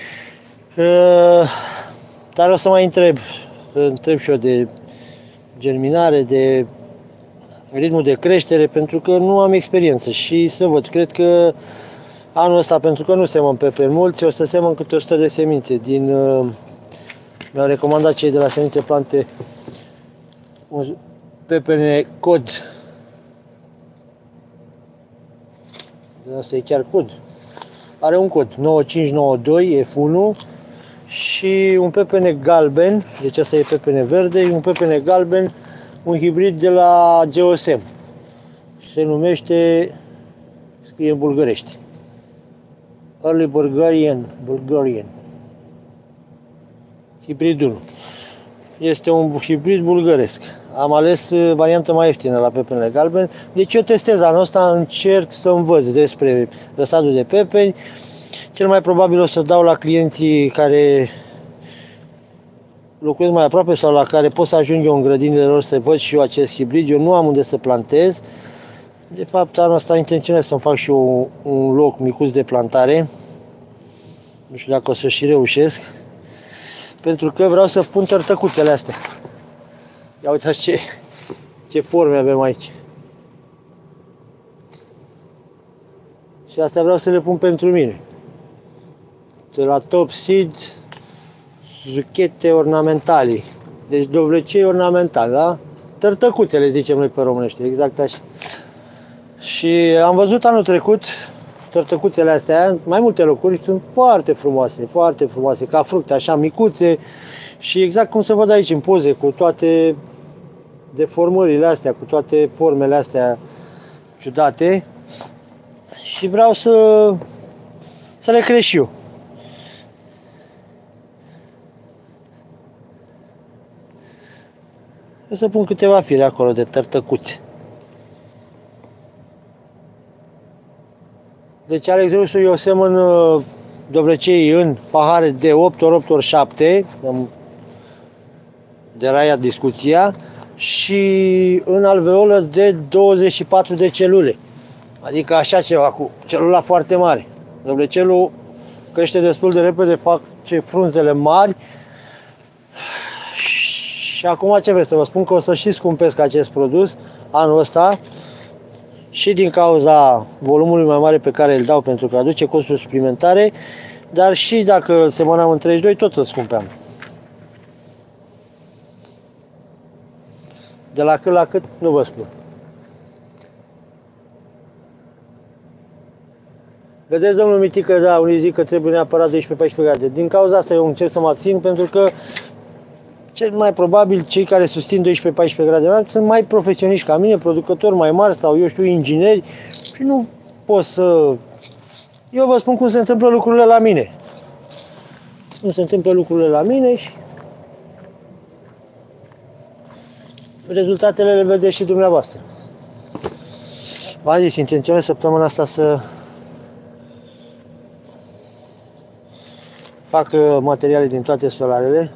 Dar o să mai întreb, întreb și eu de germinare, de ritmul de creștere, pentru că nu am experiență și să văd. Cred că anul ăsta, pentru că nu semăn pepeni mulți, o să semăn câte o sută de semințe. Din, mi-au recomandat cei de la Semințe Plante un pepene cod. Asta e chiar cod. Are un cod nouă cinci nouă doi F unu și un pepene galben, deci asta e pepene verde, un pepene galben, un hibrid de la Geosem. Se numește, scrie în bulgărești, Early Bulgarian, Bulgarian. Hibrid unu. Este un hibrid bulgăresc. Am ales varianta mai ieftină la pepenele galben. Deci eu testez anul ăsta, încerc să învăț despre răsadul de pepeni. Cel mai probabil o să dau la clienții care locuiesc mai aproape sau la care pot să ajung eu în grădinile lor să văd și eu acest hibrid. Eu nu am unde să plantez. De fapt, anul ăsta intenționez să-mi fac și eu un loc micuț de plantare. Nu știu dacă o să și reușesc. Pentru că vreau să pun tărtăcuțele astea. Ia uitați ce, ce forme avem aici. Și astea vreau să le pun pentru mine. De la Top Seed, zuchete ornamentale. Deci dovlecei ornamentale, da? Tărtăcuțele zicem noi pe românește, exact așa. Și am văzut anul trecut tărtăcuțele astea, mai multe locuri, sunt foarte frumoase, foarte frumoase, ca fructe, așa micuțe și exact cum se văd aici în poze, cu toate deformările astea, cu toate formele astea ciudate și vreau să, să le cresc și eu. O să pun câteva fire acolo de tărtăcuțe. Deci Alex Rusu, eu semăn dovlecei în pahare de opt ori opt ori șapte, de raia discuția, și în alveolă de douăzeci și patru de celule. Adică așa ceva, cu celula foarte mare. Dovlecelul crește destul de repede, face frunzele mari. Și acum ce vreți să vă spun? Că o să și scumpesc acest produs anul ăsta, și din cauza volumului mai mare pe care îl dau, pentru că aduce costuri suplimentare, dar și dacă îl semănam în treizeci și doi, tot îl scumpeam. De la cât la cât, nu vă spun. Vedeți, domnul Mitică, da, unii zic că trebuie neapărat doisprezece paisprezece grade. Din cauza asta eu încerc să mă abțin, pentru că cel mai probabil cei care susțin doisprezece paisprezece grade sunt mai profesioniști ca mine, producători mai mari sau, eu știu, ingineri, și nu pot să... Eu vă spun cum se întâmplă lucrurile la mine. Cum se întâmplă lucrurile la mine și rezultatele le vedeți și dumneavoastră. V-am zis, intenționez săptămâna asta să fac materiale din toate solarele,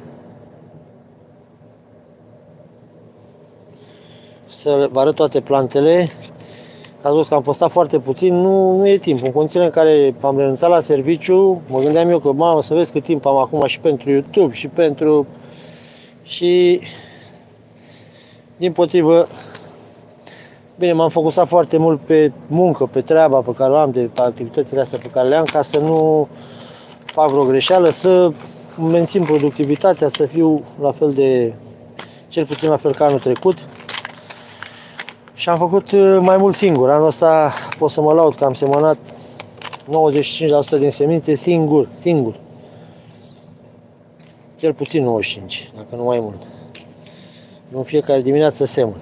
să vă arăt toate plantele. Ați văzut că am postat foarte puțin, nu, nu e timp. În condițiile în care am renunțat la serviciu, mă gândeam eu că, mamă, să vezi cât timp am acum și pentru YouTube și pentru... și... Dimpotrivă, bine, m-am focusat foarte mult pe muncă, pe treaba pe care o am, de pe activitățile astea pe care le am, ca să nu fac vreo greșeală, să mențin productivitatea, să fiu la fel de, cel puțin la fel ca anul trecut. Și am făcut mai mult singur. Anul ăsta pot să mă laud că am semănat nouăzeci și cinci la sută din semințe singur, singur. Cel puțin nouăzeci și cinci, dacă nu mai mult. În fiecare dimineață semăn.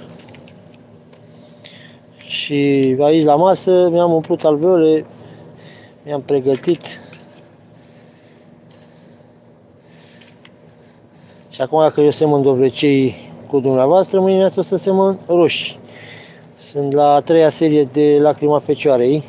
Și aici la masă mi-am umplut alveole, mi-am pregătit. Și acum, dacă eu semăn dovlecei cu dumneavoastră, mâine o să semăn roșii. Sunt la a treia serie de lacrima fecioarei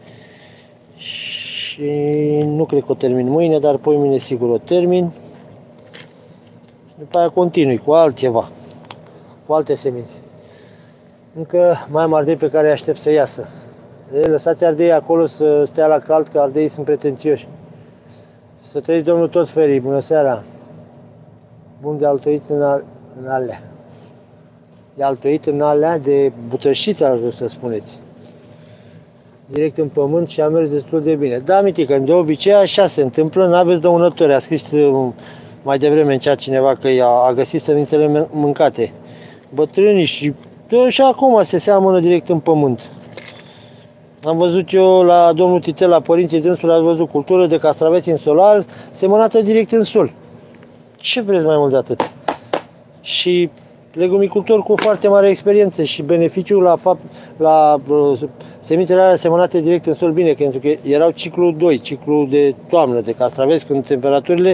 și nu cred că o termin mâine, dar poi mâine sigur o termin. După aia continui cu altceva, cu alte semințe. Încă mai am ardei pe care îi aștept să iasă. E, lăsați ardei acolo să stea la cald, că ardeii sunt pretențioși. Să trăiți, domnul Tot Ferii, bună seara! Bun de altoit în, al, în alea. De altoit în alea, de butășiță, ar vrea să spuneți. Direct în pământ și a mers destul de bine. Da, Mitică, de obicei așa se întâmplă, n-aveți dăunători. A scris mai devreme în chat cineva că a găsit semințele mâncate. Bătrânii și, și acum se seamănă direct în pământ. Am văzut eu la domnul Titel, la părinții dânsului, ați văzut cultură de castraveți în solar, semănată direct în sol. Ce vreți mai mult de atât? Și legumicultori cu foarte mare experiență și beneficiul la, fapt, la uh, semințele alea semănate direct în sol, bine, pentru că erau ciclul doi, ciclul de toamnă, de castraveți, când temperaturile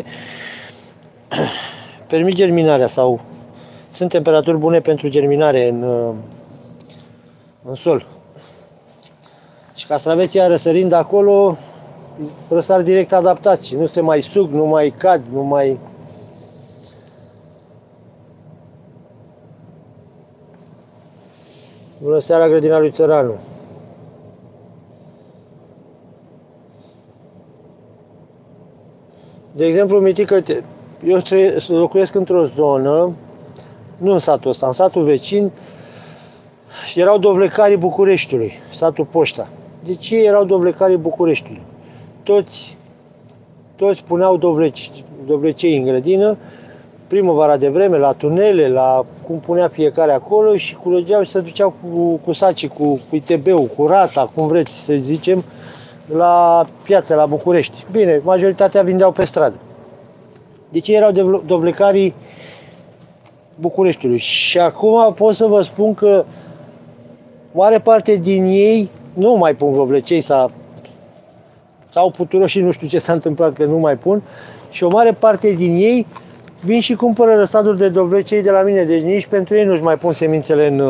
permit germinarea sau sunt temperaturi bune pentru germinare în, uh, în sol. Și castraveții răsărind acolo, răsar direct adaptați, nu se mai sug, nu mai cad, nu mai... Bună seara, grădina lui Țăranu! De exemplu, Mitică, eu locuiesc într-o zonă, nu în satul ăsta, în satul vecin, erau dovlecarii Bucureștiului, satul Poșta. Deci ei erau dovlecarii Bucureștiului. Toți, toți puneau dovleci, dovlecei în grădină, primăvara de vreme, la tunele, la cum punea fiecare acolo, și culegeau și se duceau cu, cu sacii, cu, cu I T B-ul, cu rata, cum vreți să zicem, la piața, la București. Bine, majoritatea vindeau pe stradă. Deci ei erau dovlecarii Bucureștiului. Și acum pot să vă spun că mare parte din ei nu mai pun dovlecei sau, sau puturoși, nu știu ce s-a întâmplat că nu mai pun, și o mare parte din ei vin și cumpără răsaduri de dovlecei de la mine, deci nici pentru ei nu-și mai pun semințele în,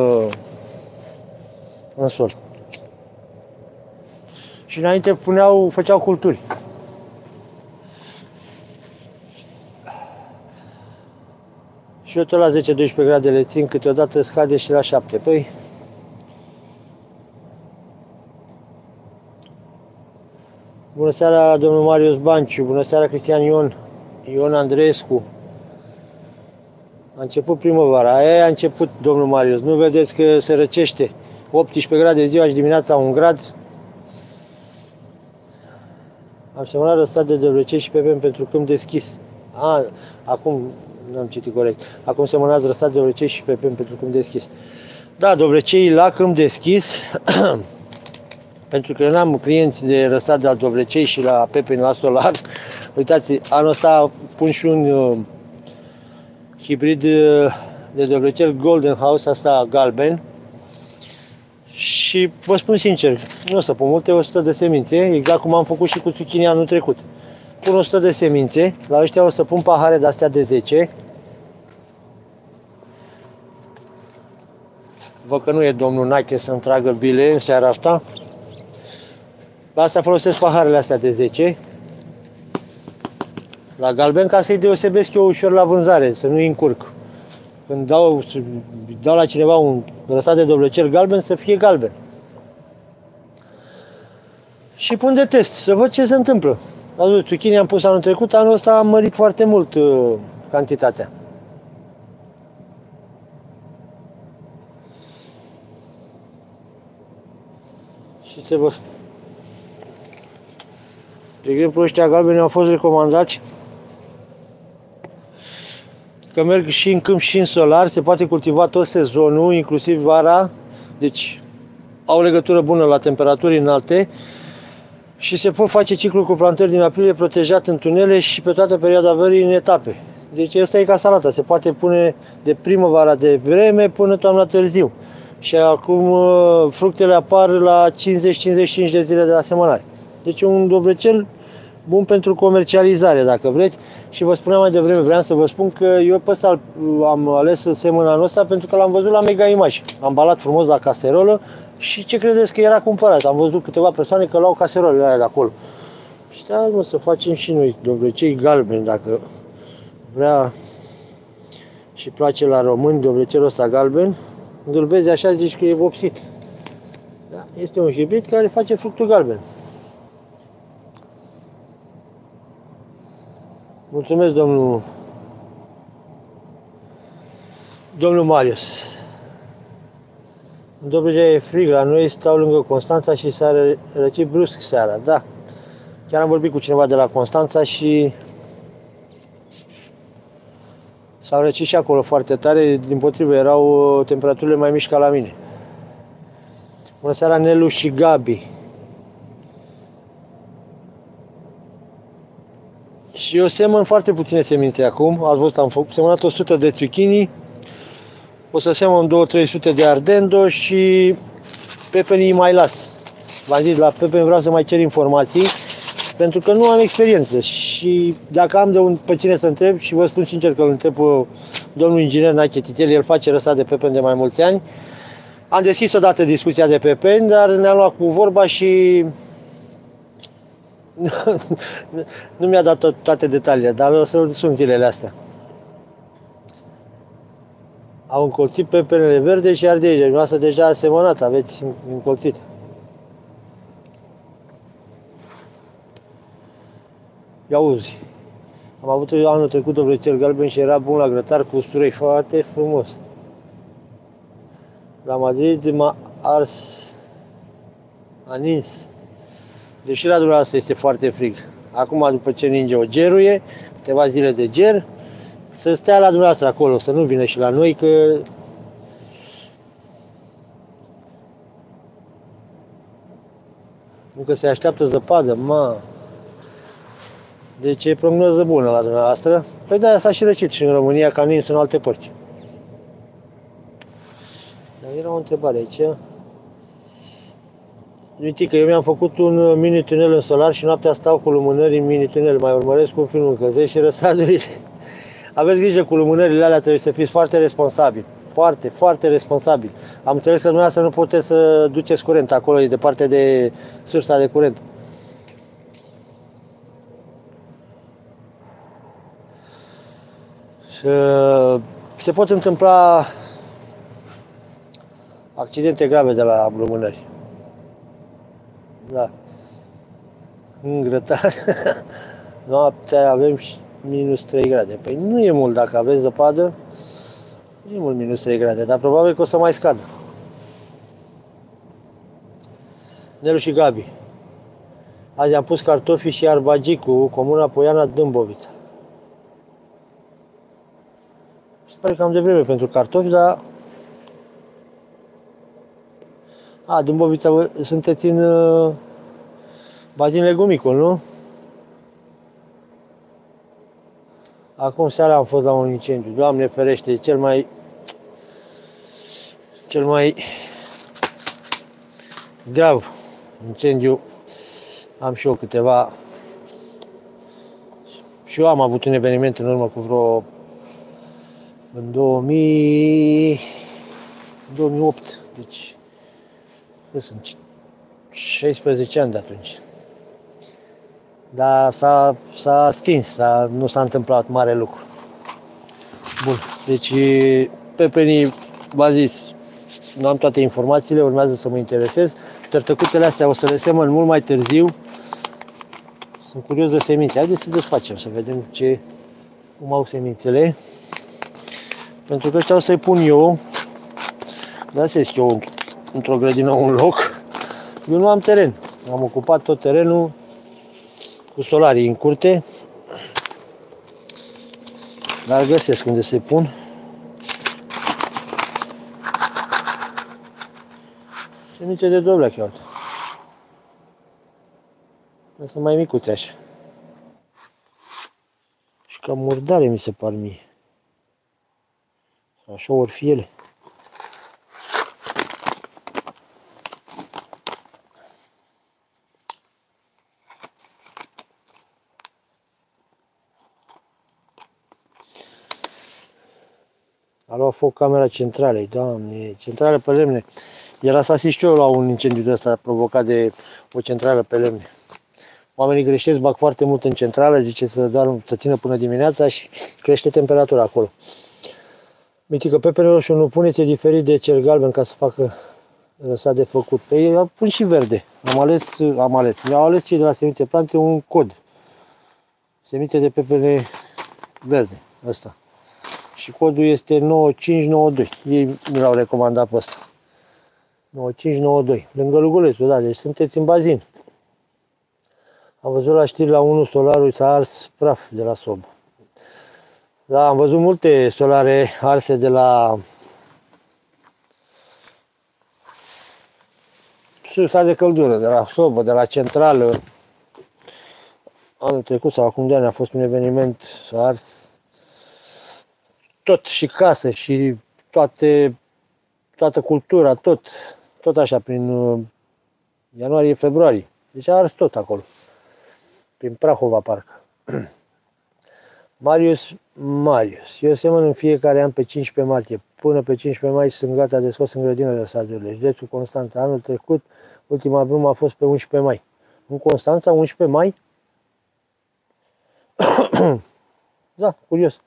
în sol. Și înainte puneau, făceau culturi. Și eu tot la zece doisprezece grade le țin, câteodată scade și la șapte. Păi, bună seara, domnul Marius Banciu, bună seara, Cristian Ion, Ion Andreescu. A început primăvara, aia a început, domnul Marius, nu vedeți că se răcește? optsprezece grade ziua și dimineața un grad. Am semnat răstat de Dăvrecei și Pepen pentru câmp deschis. A, acum, nu am citit corect. Acum semnați răstat de Dăvrecei și Pepen pentru câmp deschis. Da, Dovlecei la câmp deschis, pentru că eu n-am clienți de răstat de la Dovlecei și la Pepen la solar. Uitați, anul ăsta pun și un uh, hibrid uh, de Dovlecel Golden House, asta galben. Și vă spun sincer, nu o să pun multe, o sută de semințe, exact cum am făcut și cu zucchini anul trecut. Pun o sută de semințe, la ăștia o să pun pahare de astea de zece. Văd că nu e domnul Nache să-mi tragă bile în seara asta. La asta folosesc paharele astea de zece. La galben, ca să-i deosebesc eu ușor la vânzare, să nu-i încurc. Când dau, dau la cineva un răsat de Dovlecel galben, să fie galben. Și pun de test, să văd ce se întâmplă. La zucchini am pus anul trecut, anul ăsta am mărit foarte mult uh, cantitatea. Și să vă... De exemplu, ăștia galbeni au fost recomandați că merg și în câmp și în solar, se poate cultiva tot sezonul, inclusiv vara, deci au legătură bună la temperaturi înalte și se pot face ciclul cu plantări din aprilie protejat în tunele și pe toată perioada verii în etape. Deci asta e ca salata, se poate pune de primăvara de vreme până toamna târziu. Și acum fructele apar la cincizeci cincizeci și cinci de zile de la semănare. Deci un dovlecel bun pentru comercializare, dacă vreți. Și vă spuneam mai devreme, vreau să vă spun că eu pe ăsta am ales să semăn anul ăsta pentru că l-am văzut la Mega Image. Am balat frumos la caserolă și ce credeți că era cumpărat? Am văzut câteva persoane că luau caserolele alea de acolo. Și da, mă, să facem și noi dovlecei galbeni, dacă vrea și place la români dovlecelul ăsta galben. Când îl vezi așa, zici că e vopsit. Da? Este un hibrid care face fructul galben. Mulțumesc, domnul, domnul Marius. În Dobrogea e frig, la noi stau lângă Constanța și s-a răcit brusc seara, da. Chiar am vorbit cu cineva de la Constanța și s-au răcit și acolo foarte tare, dimpotrivă erau temperaturile mai mici ca la mine. Bună seara, Nelu și Gabi. Și eu semăn foarte puține semințe acum, ați văzut, am făcut, semănat o sută de zucchini, o să semăn două trei sute de ardendo și pepenii mai las. V-am zis, la pepen vreau să mai cer informații, pentru că nu am experiență și dacă am de un, pe cine să întreb, și vă spun sincer că îl întreb pe domnul inginer Nache Titel, el face răsat de pepen de mai mulți ani, am deschis odată discuția de pepen, dar ne-am luat cu vorba și nu mi-a dat toate detaliile, dar o să sun zilele astea. Au încolțit pepenele verde și ardei. Dumneavoastră deja a semănat, aveți încolțit. Ia auzi. Am avut anul trecut dovlecel galben și era bun la grătar cu usturoi, foarte frumos. La Madrid m-a ars, a nins. Deși la dumneavoastră este foarte frig. Acum, după ce ninge o geruie, câteva zile de ger, să stea la dumneavoastră acolo, să nu vină și la noi, că nu că se așteaptă zăpadă, mă. Deci e prognoză bună la dumneavoastră. Păi de-aia s-a și răcit și în România, ca nins în alte părți. Dar era o întrebare aici. Uite că eu mi-am făcut un mini-tunel în solar și noaptea stau cu lumânări în mini-tunel. Mai urmăresc un film, încălzesc și răsadurile. Aveți grijă cu lumânările alea, trebuie să fiți foarte responsabili. Foarte, foarte responsabili. Am înțeles că dumneavoastră nu puteți să duceți curent acolo, e departe de sursa de curent. Și se pot întâmpla accidente grave de la lumânări. Da. În grătar, noaptea avem minus trei grade. Păi nu e mult dacă aveți zăpadă, nu e mult minus trei grade, dar probabil că o să mai scadă. Nelu și Gabi. Azi am pus cartofi și arbagicu, comuna Poiana Dâmbovița. Se pare că am de vreme pentru cartofi, dar... A, Dâmbovița, sunteți în uh, Bazin Legumicul, nu? Acum seara am fost la un incendiu. Doamne ferește, cel mai... Cel mai... grav incendiu. Am și eu câteva... Și eu am avut un eveniment în urmă cu vreo... În două mii... două mii opt. Deci... Că sunt șaisprezece ani de atunci. Dar s-a, s-a stins, s-a, nu s-a întâmplat mare lucru. Bun, deci pepenii, v-am zis, nu am toate informațiile, urmează să mă interesez. Tărtăcuțele astea o să le semăn mult mai târziu. Sunt curios de semințe. Haideți să desfacem, să vedem ce, cum au semințele. Pentru că ăștia o să-i pun eu. Găsesc eu într-o grădină un loc. Eu nu am teren. Am ocupat tot terenul cu solarii în curte. Dar găsesc unde să-i pun. Semințe de dovleac iau. Sunt mai micuțe așa. Și cam murdare mi se par mie. Așa or fi ele. A luat foc camera centralei, Doamne, centrală pe lemne. Era să asist eu la un incendiu de ăsta provocat de o centrală pe lemne. Oamenii greșesc, bag foarte mult în centrală, zice să doar să țină până dimineața și crește temperatura acolo. Mitică, pepene roșu nu puneți, e diferit de cel galben ca să facă lăsat de făcut. Păi pun și verde. Am ales, am ales. Mi-au ales cei de la Semințe Plante un cod. Semințe de pepene verde, ăsta. Și codul este nouă cinci nouă doi. Ei mi l-au recomandat pe ăsta. nouă cinci nouă doi. Lângă Lugulețul, da, deci sunteți în bazin. Am văzut la știri la unul solarul s-a ars praf de la sobă. Da, am văzut multe solare arse de la sursa de căldură, de la sobă, de la centrală. Anul trecut sau acum de ani a fost un eveniment, s-a ars tot, și casă, și toate, toată cultura, tot, tot așa, prin ianuarie-februarie. Deci a ars tot acolo, prin Prahova, parcă. Marius, Marius, eu semăn în fiecare an pe cincisprezece martie. Până pe cincisprezece mai sunt gata de scos în grădină de sadurile. Județul Constanța. Anul trecut, ultima brumă a fost pe unsprezece mai. În Constanța, unsprezece mai? Da, curios.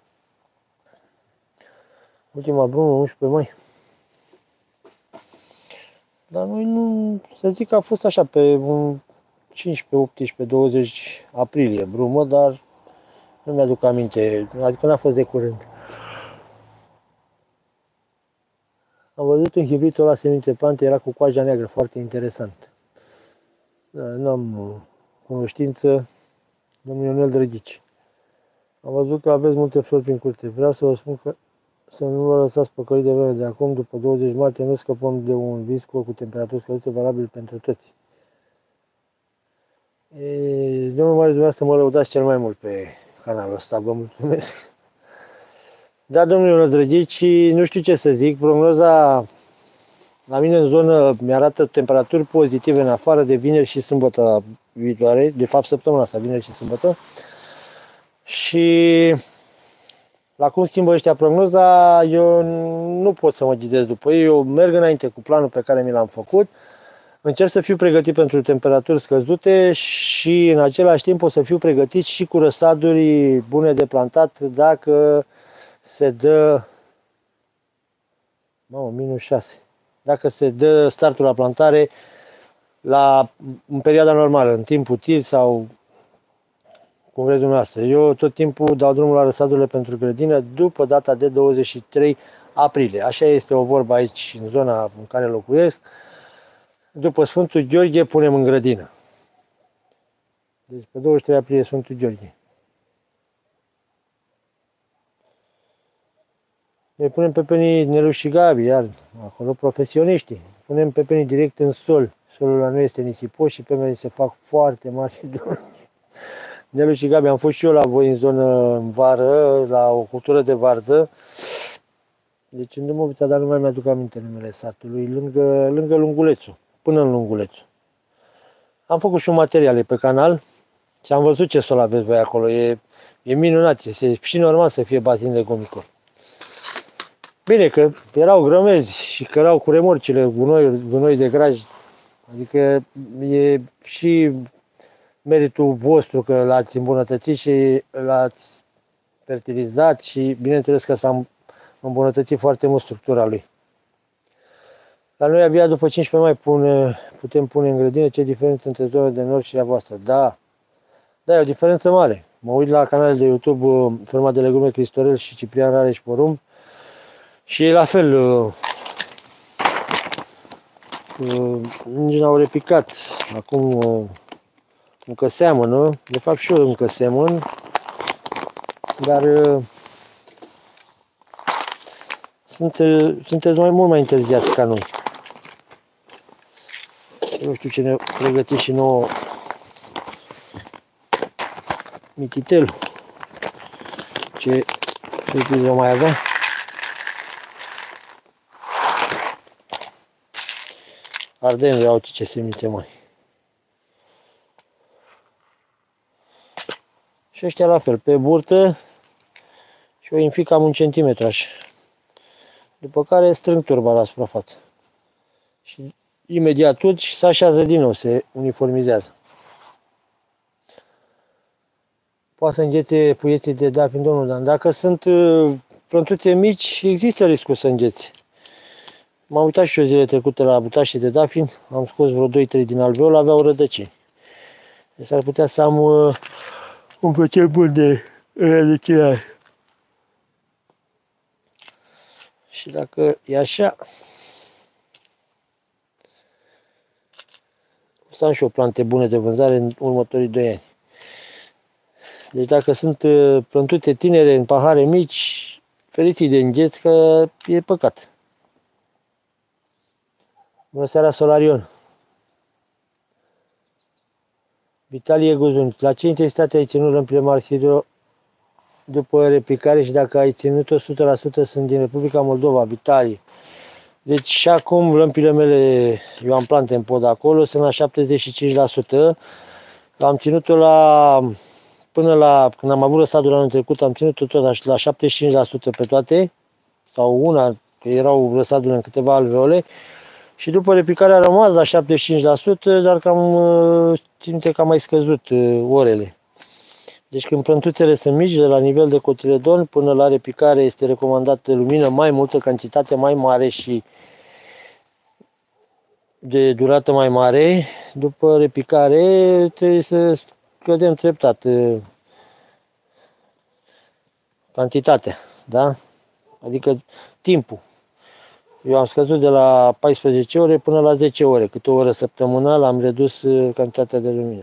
Ultima brumă, unsprezece mai. Dar noi nu, să zic că a fost așa pe un cincisprezece, optsprezece, douăzeci aprilie brumă, dar nu mi-aduc aminte, adică n-a fost de curând. Am văzut un hibritul la Semințe Plante, era cu coaja neagră, foarte interesant. Da, n-am cunoștință, domnul Ionel Drăghici. Am văzut că aveți multe flori prin curte. Vreau să vă spun că să nu vă lăsați păcălit de vreme de acum, după douăzeci martie nu scăpăm de un viscol cu temperaturi scăzute valabil pentru toți. E, domnul Marius, dumneavoastră mă lăudați cel mai mult pe canalul ăsta, vă mulțumesc. Da, domnule Drăghici, nu știu ce să zic, prognoza la mine în zonă mi-arată temperaturi pozitive în afară de vineri și sâmbătă viitoare, de fapt săptămâna asta, vineri și sâmbătă. Și la cum schimbă ăștia prognoza, eu nu pot să mă ghidez după ei, eu merg înainte cu planul pe care mi l-am făcut. Încerc să fiu pregătit pentru temperaturi scăzute și în același timp o să fiu pregătit și cu răsaduri bune de plantat dacă se dă, mamă, minus șase. Dacă se dă startul la plantare la, în perioada normală, în timp util sau cum vreți dumneavoastră. Eu tot timpul dau drumul la răsadurile pentru grădină după data de douăzeci și trei aprilie. Așa este o vorbă aici, în zona în care locuiesc. După Sfântul Gheorghe punem în grădină. Deci pe douăzeci și trei aprilie Sfântul Gheorghe. Noi punem pepenii Nelu și Gabi, iar acolo profesioniștii. Punem pepenii direct în sol. Solul la noi este nisipos și pepenii se fac foarte mari și dulci. Nelu și Gabi, am fost și eu la voi în zonă în vară, la o cultură de varză. Deci în Dâmbovița, dar nu mai mi-aduc aminte numele satului, lângă, lângă Lungulețul, până în Lungulețul. Am făcut și un material pe canal și am văzut ce sol aveți voi acolo. E, e minunat, este și normal să fie bazin de gomicol. Bine că erau grămezi și că erau cu remorcile, gunoi, gunoi de graj. Adică e și meritul vostru că l-ați îmbunătățit și l-ați fertilizat și bineînțeles că s-a îmbunătățit foarte mult structura lui. La noi abia după cincisprezece mai pune, putem pune în grădină. Ce diferență între zona de nord și a voastră. Da, da, e o diferență mare. Mă uit la canalele de YouTube Ferma de Legume Cristorel și Ciprian Rareș Porum și la fel uh, uh, nici n-au repicat. Acum uh, încă seamănă, de fapt și eu încă semăn, dar uh, sunt, uh, sunteți mai mult mai întârziați ca noi. Nu știu ce ne pregăti și nouă mititelul. Ce surpriză mai avea? Ardenul, ia uite ce semințe mari. Și ăștia la fel, pe burtă și o infic cam un centimetru așa. După care strâng turba la suprafață. Și imediat urci se așează din nou, se uniformizează. Poate să înghete puieții de dafin, domnul Dan. Dacă sunt plântuțe mici, există riscul să îngheți. M-am uitat și eu zilele trecute la butașe de dafin, am scos vreo doi trei din alveol, aveau rădăcini. Deci ar putea să am uh, un procent bun de rădăcinare. Și dacă e așa, o să am și o plante bune de vânzare în următorii doi ani. Deci dacă sunt uh, plântuțe tinere în pahare mici, feriți de îngheț, că e păcat. Bună seara, Solarion. Vitalie Guzun. La ce intensitate ai ținut lămpile Marsirio după replicare și dacă ai ținut-o o sută la sută sunt din Republica Moldova? Vitalie. Deci și acum lămpile mele, eu am plante în pod acolo, sunt la șaptezeci și cinci la sută. Am ținut-o la, până la, când am avut răsadul anul trecut, am ținut-o tot la șaptezeci și cinci la sută pe toate, sau una, că erau răsadul în câteva alveole. Și după replicare a rămas la șaptezeci și cinci la sută, dar cam simte că am mai scăzut orele. Deci când plântuțele sunt mici, de la nivel de cotiledon până la replicare este recomandată lumină mai multă, cantitate mai mare și de durată mai mare. După replicare trebuie să scădem treptat cantitatea, da? Adică timpul. Eu am scăzut de la paisprezece ore până la zece ore, câte o oră săptămânal am redus cantitatea de lumină.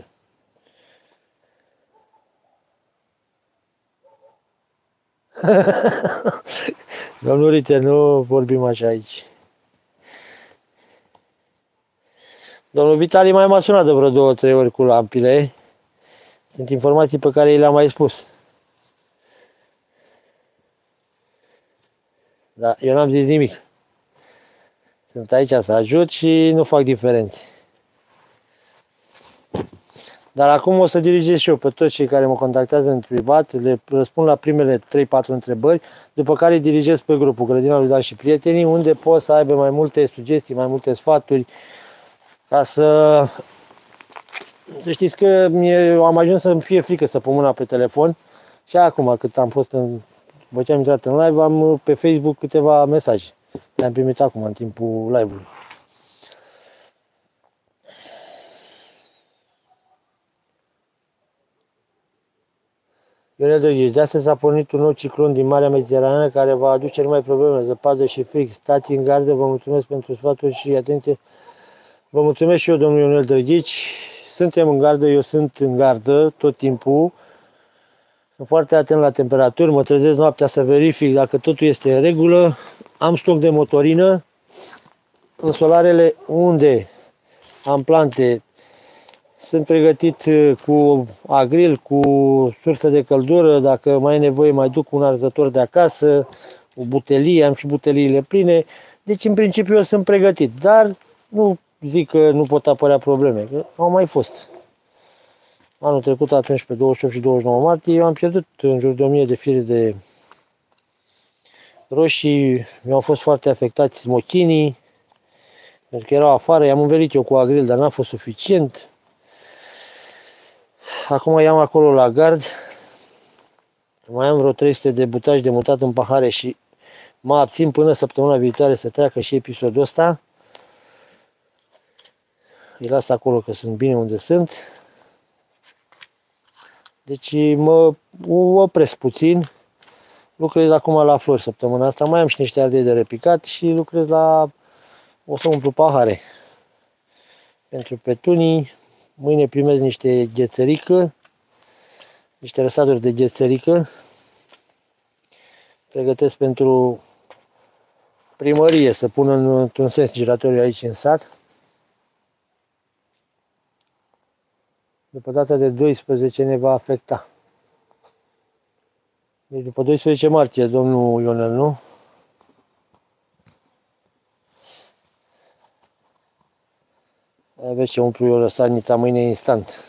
Domnul Rite, nu vorbim așa aici. Domnul Vitali mai m-a sunat de vreo două, trei ori cu lampile. Sunt informații pe care i le-am mai spus. Dar eu n-am zis nimic. Sunt aici să ajut și nu fac diferențe. Dar acum o să dirigez și eu pe toți cei care mă contactează în privat, le răspund la primele trei patru întrebări, după care îi dirigez pe grupul Grădina lui Dan și Prietenii, unde pot să aibă mai multe sugestii, mai multe sfaturi, ca să... Să știți că mie, am ajuns să-mi fie frică să pun mâna pe telefon și acum cât am fost în După ce am intrat în live, am pe Facebook câteva mesaje. Le-am primit acum, în timpul live-ului. Ionel Drăghici, de astăzi s-a pornit un nou ciclon din Marea Mediterană care va aduce numai probleme, zăpadă și frig. Stați în gardă, vă mulțumesc pentru sfaturi și atenție. Vă mulțumesc și eu, domnul Ionel Drăghici. Suntem în gardă, eu sunt în gardă tot timpul. Sunt foarte atent la temperaturi, mă trezesc noaptea să verific dacă totul este în regulă. Am stoc de motorină. În solarele unde am plante, sunt pregătit cu agril, cu sursă de căldură. Dacă mai e nevoie, mai duc un arzător de acasă, o butelie, am și buteliile pline. Deci, în principiu, eu sunt pregătit, dar nu zic că nu pot apărea probleme, că au mai fost. Anul trecut, atunci, pe douăzeci și opt și douăzeci și nouă martie, eu am pierdut în jur de o mie de fire de roșii, mi-au fost foarte afectați smochinii, pentru că erau afară, i-am învelit eu cu agril, dar n-a fost suficient. Acum i-am acolo la gard, mai am vreo trei sute de butaji de mutat în pahare și mă abțin până săptămâna viitoare să treacă și episodul ăsta. Îi las acolo că sunt bine unde sunt. Deci mă opresc puțin. Lucrez acum la flori săptămâna asta. Mai am și niște ardei de repicat și lucrez la... O să umplu pahare. Pentru petunii. Mâine primez niște ghețărică. Niște răsaduri de ghețărică. Pregătesc pentru primărie să pun într-un sens giratoriu aici în sat. După data de doisprezece ne va afecta. Deci după doisprezece martie, domnul Ionel, nu? Aveți ce umplu eu răsadnița mâine instant.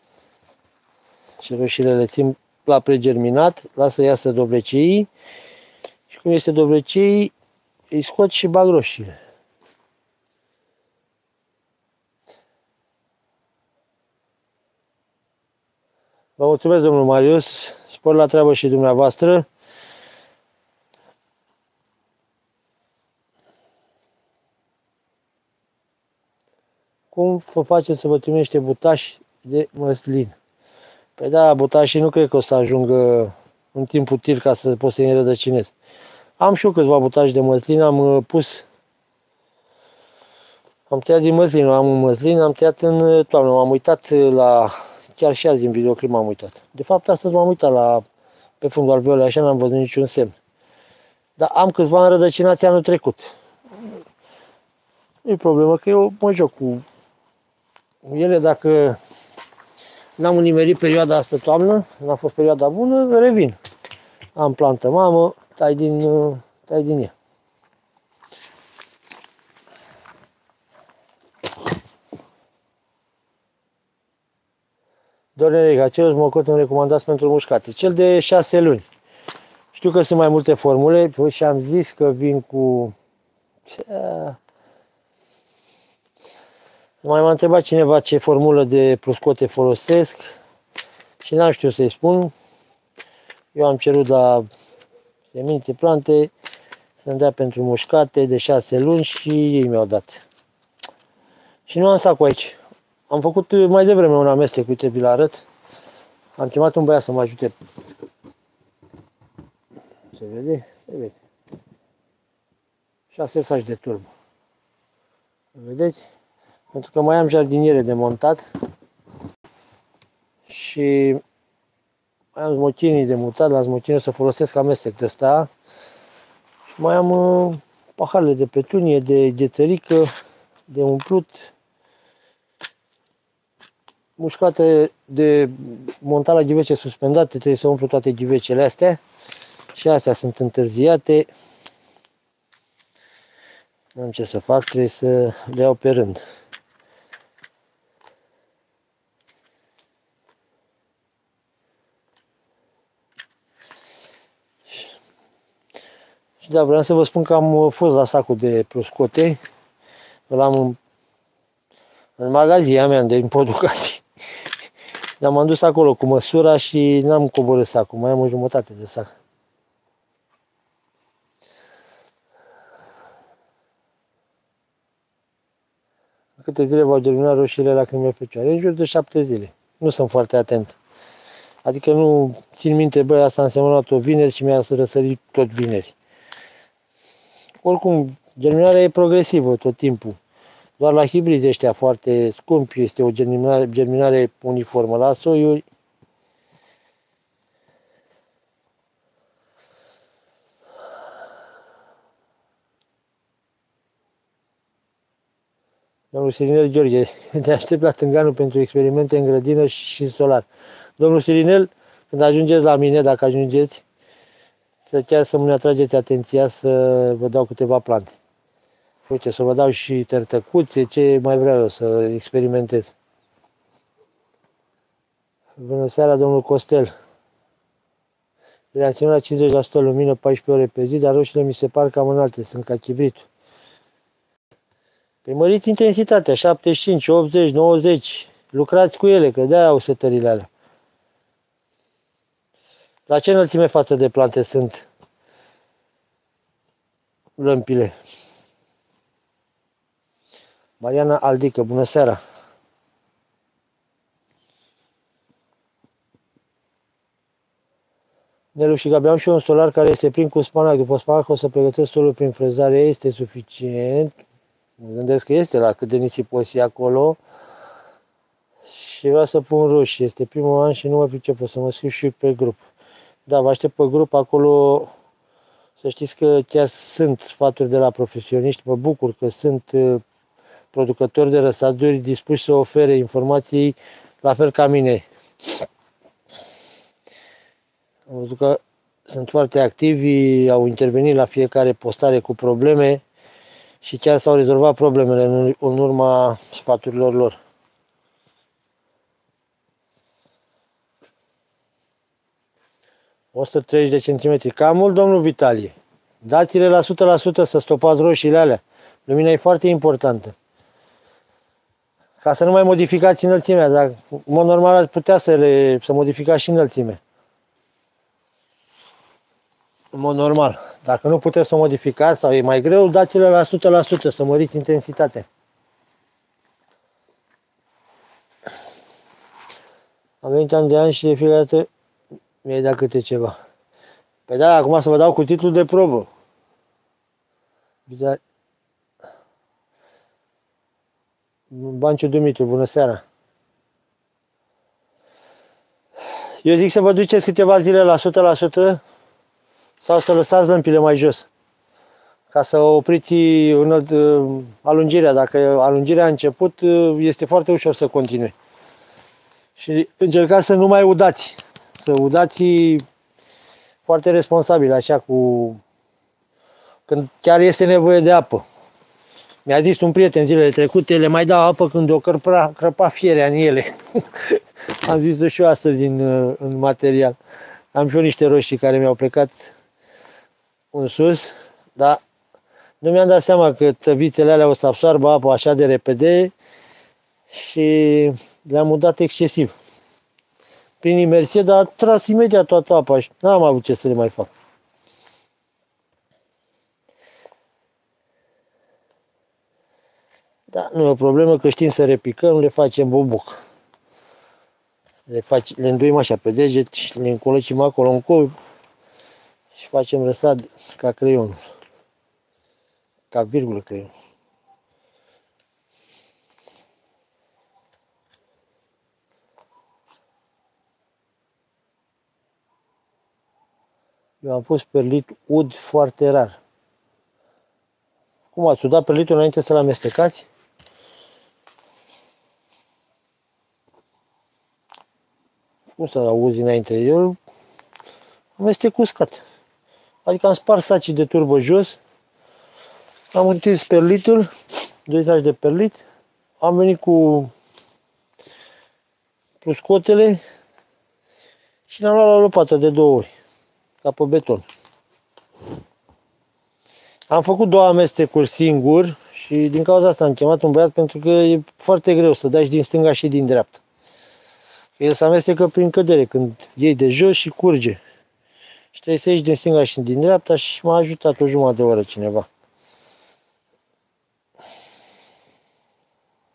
Și roșiile le țin la pregerminat, lasă să iasă dovlecii. Și cum este dovlecii, îi scot și bag roșiile. Vă mulțumesc, domnul Marius, spor la treabă și dumneavoastră. Cum vă faceți să vă trimește butași de măslin? Păi da, butașii nu cred că o să ajungă în timp util ca să pot să-i înrădăcinez. Am și eu câțiva butași de măslin, am pus... Am tăiat din măslin, am un măslin, am tăiat în toamnă, m-am uitat la... Chiar și azi din videoclip m-am uitat. De fapt, astăzi m-am uitat la, pe fundul alveolei, așa n-am văzut niciun semn. Dar am câțiva înrădăcinați anul trecut. Nu e problemă, că eu mă joc cu ele. Dacă n-am nimerit perioada asta toamnă, n-a fost perioada bună, revin. Am plantă mamă, tai din, tai din ea. Dornerica, ce mocot îmi recomandați pentru mușcate? Cel de șase luni. Știu că sunt mai multe formule, și am zis că vin cu... Mai m-a întrebat cineva ce formulă de proscote folosesc și n-am știut să-i spun. Eu am cerut la semințe, plante, să-mi dea pentru mușcate de șase luni și ei mi-au dat. Și nu am sacul aici. Am făcut mai devreme un amestec, uite, vi-l arăt. Am chemat un băiat să mă ajute. Se vede? Se vede. șase saci de turbo. Vedeți? Pentru că mai am jardiniere de montat. Și mai am smochinii de mutat. La smochini o să folosesc amestec de ăsta. Și mai am uh, paharele de petunie, de ghețărică, de umplut. Mușcate de montat la ghivece suspendate, trebuie să umplu toate ghivecele astea. Și astea sunt întârziate. Nu am ce să fac, trebuie să le iau pe rând. Și da, vreau să vă spun că am fost la sacul de proscote. Îl am în, în magazia mea de Podukasi. Dar m-am dus acolo cu măsura și n-am coborât sacul, mai am o jumătate de sac. În câte zile vor germina roșiile lacrimile fecioare? În jur de șapte zile. Nu sunt foarte atent. Adică nu țin minte, băi, asta a însemnat o vineri și mi-a răsărit tot vineri. Oricum, germinarea e progresivă tot timpul. Doar la hibrizi ăștia foarte scumpi este o germinare, germinare uniformă. La soiuri Domnul Sirinel George, te aștept la Tânganu pentru experimente în grădină și în solar. Domnul Sirinel, când ajungeți la mine, dacă ajungeți, să chiar să-mi atrageți atenția să vă dau câteva plante. Uite, să vă dau și tărtăcuțe, ce mai vreau eu să experimentez. Bună seara, domnul Costel. Reacționez la cincizeci la sută lumină, paisprezece ore pe zi, dar roșiile mi se par cam înalte, sunt ca chibritul. Păi măriți intensitatea, șaptezeci și cinci, optzeci, nouăzeci, lucrați cu ele, că de-aia au setările alea. La ce înălțime față de plante sunt lămpile? Mariana Aldică, bună seara! Nelu și Gabi, am și eu un solar care este plin cu spanac. După spanac o să pregătesc solul prin frezare, este suficient. Mă gândesc că este la cât de nisip poți acolo. Și vreau să pun roșii. Este primul an și nu mă pricep, o să mă scriu și pe grup. Da, vă aștept pe grup acolo. Să știți că chiar sunt sfaturi de la profesioniști. Mă bucur că sunt producători de răsaduri dispuși să ofere informații la fel ca mine. Am văzut că sunt foarte activi, au intervenit la fiecare postare cu probleme și chiar s-au rezolvat problemele în, în urma sfaturilor lor. o sută treizeci de centimetri. Cam mult, domnul Vitalie. Dați-le la o sută la sută să stopați roșiile alea. Lumina e foarte importantă. Ca să nu mai modificați înălțimea, dar în mod normal ați putea să, le, să modificați și înălțimea. În mod normal. Dacă nu puteți să o modificați sau e mai greu, dați-le la o sută la sută să măriți intensitatea. Am venit an de an și de fiecare dată mi-ai dat câte ceva. Păi da, acum să vă dau cu titlul de probă. Banciu Dumitru, bună seara. Eu zic să vă duceți câteva zile la o sută la sută sau să lăsați lămpile mai jos. Ca să opriți alungirea. Dacă alungirea a început, este foarte ușor să continue. Și încercați să nu mai udați. Să udați foarte responsabil, așa cu... Când chiar este nevoie de apă. Mi-a zis un prieten zilele trecute, le mai dau apă când o crăpa, crăpa fierea în ele. Am zis-o și eu astăzi în, în material. Am și eu niște roșii care mi-au plecat în sus, dar nu mi-am dat seama că tăvițele alea o să absoarbă apă așa de repede și le-am udat excesiv. Prin imersie, dar a tras imediat toată apa și n-am avut ce să le mai fac. Da, nu e o problemă că știm să repicăm, le facem boboc. Le, fac, le înduim așa pe deget și le încolăcim acolo în col și facem răsad ca creionul. Ca virgulă creion. Eu am pus perlit ud foarte rar. Cum ați udat perlitul înainte să-l amestecați? Cum să-l auzi înainte? Eu amestec uscat. Adică am spart sacii de turbă jos, am întins perlitul, doi saci de perlit, am venit cu pluscotele și l-am luat la lopată de două ori, ca pe beton. Am făcut două amestecuri singur și din cauza asta am chemat un băiat pentru că e foarte greu să dai și din stânga și din dreapta. El se amestecă prin cădere, când iei de jos și curge. Și trebuie să ieși din stânga și din dreapta și m-a ajutat o jumătate de oră cineva.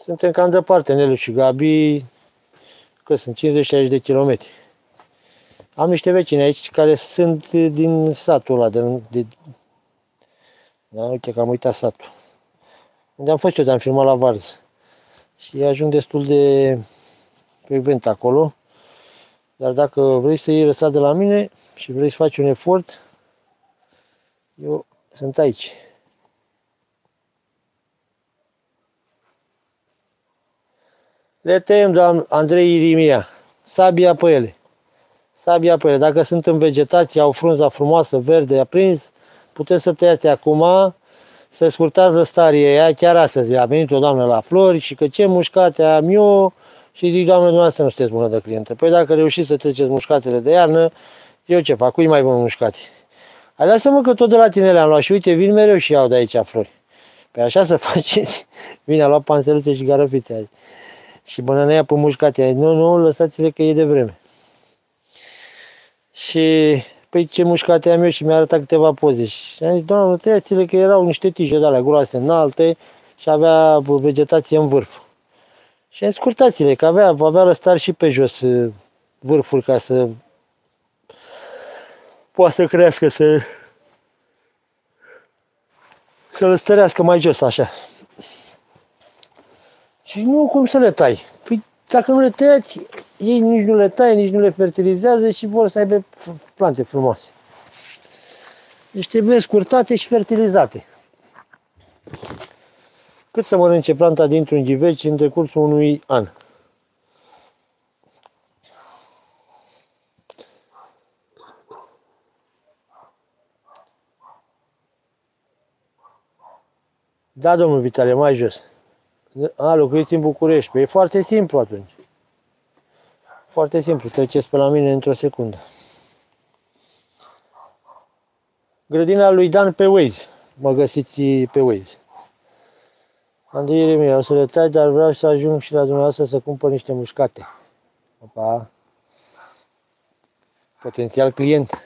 Suntem cam departe, Nelu și Gabi, că sunt cincizeci șaizeci de kilometri. Am niște vecini aici care sunt din satul ăla, de, de da, uite că am uitat satul. Unde am fost eu, de-am filmat la varză. Și ajung destul de frecvent acolo. Dar dacă vrei să iei lăsat de la mine și vrei să faci un efort, eu sunt aici. Le tăiem, doamnă Andrei Irimia, sabia pe ele. Sabia pe ele. Dacă sunt în vegetație, au frunza frumoasă, verde, aprins, puteți să tăiați acum, să scurtați lăstarii ea. Chiar astăzi a venit o doamnă la flori și că ce mușcate am eu, și zic, doamnă, dumneavoastră nu sunteți bună de clientă. Păi dacă reușiți să treceți mușcatele de iarnă, eu ce fac? Cui mai bun mușcate? Hai, lasă-mă că tot de la tine le-am luat și uite, vin mereu și iau de aici flori. Păi așa să faceți. Vine, a luat panseluțe și garăfițe azi. Și bănănea pe mușcate. Nu, nu, lăsați-le că e de vreme. Și, păi ce mușcate am eu, și mi-a arătat câteva poze. Și am zis, doamnă, tăiați-le că erau niște tije de alea groase înalte și avea vegetație în vârf. Și scurtați-le, că avea, avea lăstari și pe jos vârful ca să poată să crească, să, să lăstărească mai jos, așa. Și nu cum să le tai. Păi dacă nu le tăiați, ei nici nu le taie, nici nu le fertilizează și vor să aibă plante frumoase. Deci trebuie scurtate și fertilizate. Cât să mănânce planta dintr-un ghiveci în decursul unui an. Da, domnul Vitale, mai jos. A, locuiți în București. Păi e foarte simplu atunci. Foarte simplu, treceți pe la mine într-o secundă. Grădina lui Dan pe Waze. Mă găsiți pe Waze. Andrei Ieremia, o să le tai, dar vreau să ajung și la dumneavoastră să cumpăr niște mușcate. Opa. Potențial client.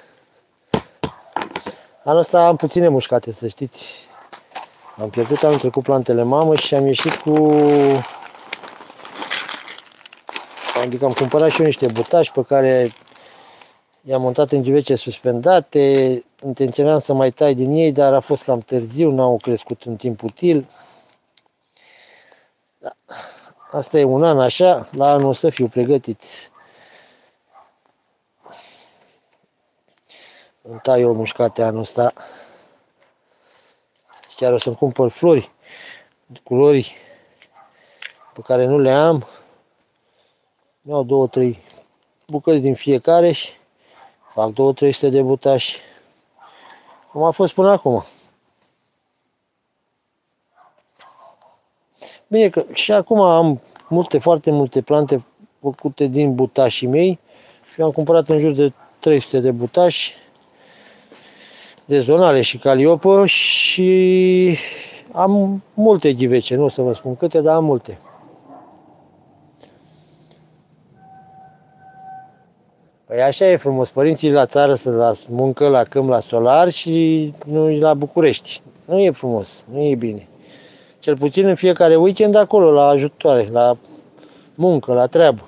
Anul ăsta am puține mușcate, să știți. Am pierdut anul trecut plantele mamă și am ieșit cu... Adică am cumpărat și eu niște butași pe care i-am montat în ghivece suspendate. Intenționam să mai tai din ei, dar a fost cam târziu, n-au crescut în timp util. Da. Asta e un an așa, la anul o să fiu pregătit. Îmi tai eu mușcate anul ăsta. Și chiar o să-mi cumpăr flori, culori pe care nu le am. Iau două, trei bucăți din fiecare și fac două, trei sute de butași. Cum a fost până acum. Bine că și acum am multe, foarte multe plante făcute din butașii mei. Eu am cumpărat în jur de trei sute de butași de zonale și caliopă și am multe ghivece, nu o să vă spun câte, dar am multe. Păi așa e frumos, părinții la țară să la muncă, la câmp, la solar și nu la București. Nu e frumos, nu e bine. Cel puțin în fiecare weekend acolo, la ajutoare, la muncă, la treabă.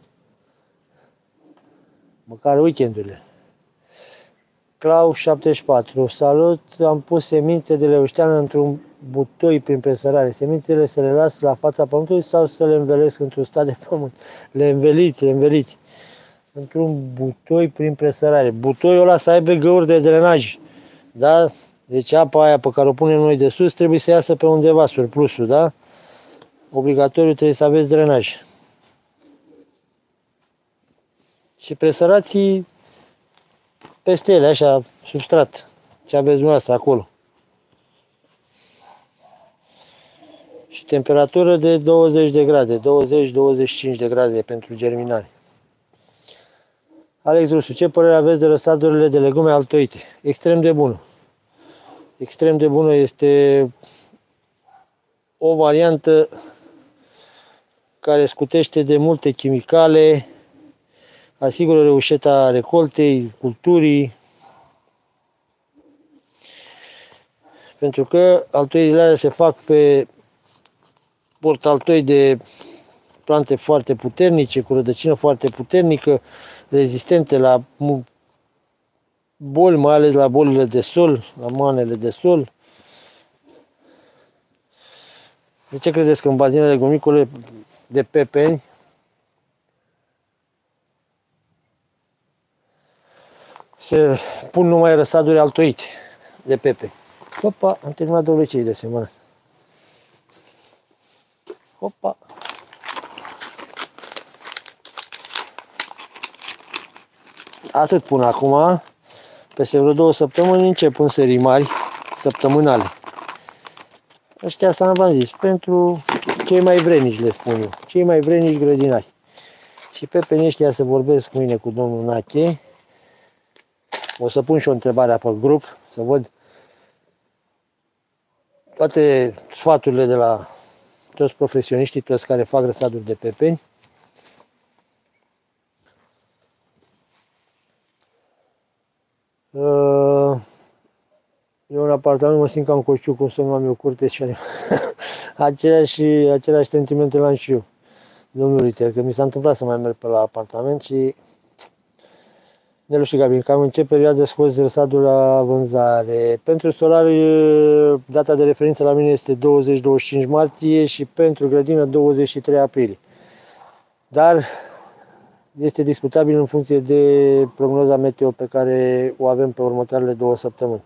Măcar weekendurile. Clau șaptezeci și patru. Salut, am pus semințe de leușteană într-un butoi prin presărare. Semințele să le las la fața pământului sau să le învelesc într-un stat de pământ? Le înveliți, le înveliți. Într-un butoi prin presărare. Butoiul ăla să aibă găuri de drenaj. Da? Deci apa aia pe care o punem noi de sus trebuie să iasă pe undeva, surplusul, da? Obligatoriu trebuie să aveți drenaj. Și presărați peste ele, așa, substrat, ce aveți dumneavoastră acolo. Și temperatură de douăzeci de grade, douăzeci douăzeci și cinci de grade pentru germinare. Alex Rusu, ce părere aveți de răsadurile de legume altoite? Extrem de bună. Extrem de bună, este o variantă care scutește de multe chimicale, asigură reușeta recoltei, culturii, pentru că altoirile alea se fac pe portaltoi de plante foarte puternice, cu rădăcină foarte puternică, rezistente la boli, mai ales la bolile de sol, la manele de sol. De ce credeți că în bazinele gumicole de pepeni se pun numai răsaduri altoite de pepe? Opa, am terminat dăulecei de semănat. Opa! Atât până acum. Peste vreo două săptămâni încep în serii mari, săptămânale. Ăștia s-am v-am zis, pentru cei mai vrenici, le spun eu, cei mai vrenici grădinari. Și pepenii ăștia să vorbesc mâine cu domnul Nache. O să pun și o întrebare pe grup, să văd toate sfaturile de la toți profesioniștii, toți care fac răsaduri de pepeni. Eu în apartament mă simt ca în coșciu, cum să nu am eu curte și aceleași, aceleași sentimente l-am și eu. Domnul uite, că mi s-a întâmplat să mai merg pe la apartament și Nelu și Gabi, cam în ce perioadă scoți răsadul la vânzare? Pentru solari data de referință la mine este douăzeci douăzeci și cinci martie și pentru grădină douăzeci și trei aprilie. Dar este discutabil în funcție de prognoza meteo pe care o avem pe următoarele două săptămâni.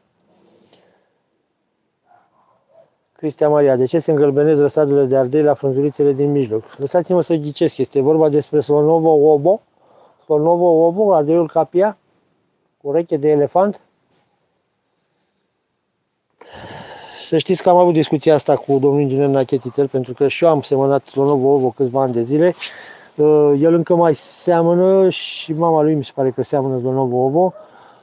Cristian Maria, de ce se îngălbenez răsadurile de ardei la frunzulițele din mijloc? Lăsați-mă să ghicesc, este vorba despre Slonovo obo, Slonovo obo, ardeiul capia, cu ureche de elefant. Să știți că am avut discuția asta cu domnul inginer Nachetitel, pentru că și eu am semănat Slonovo obo câțiva ani de zile. El încă mai seamănă și mama lui mi se pare că seamănă Slonovo obo.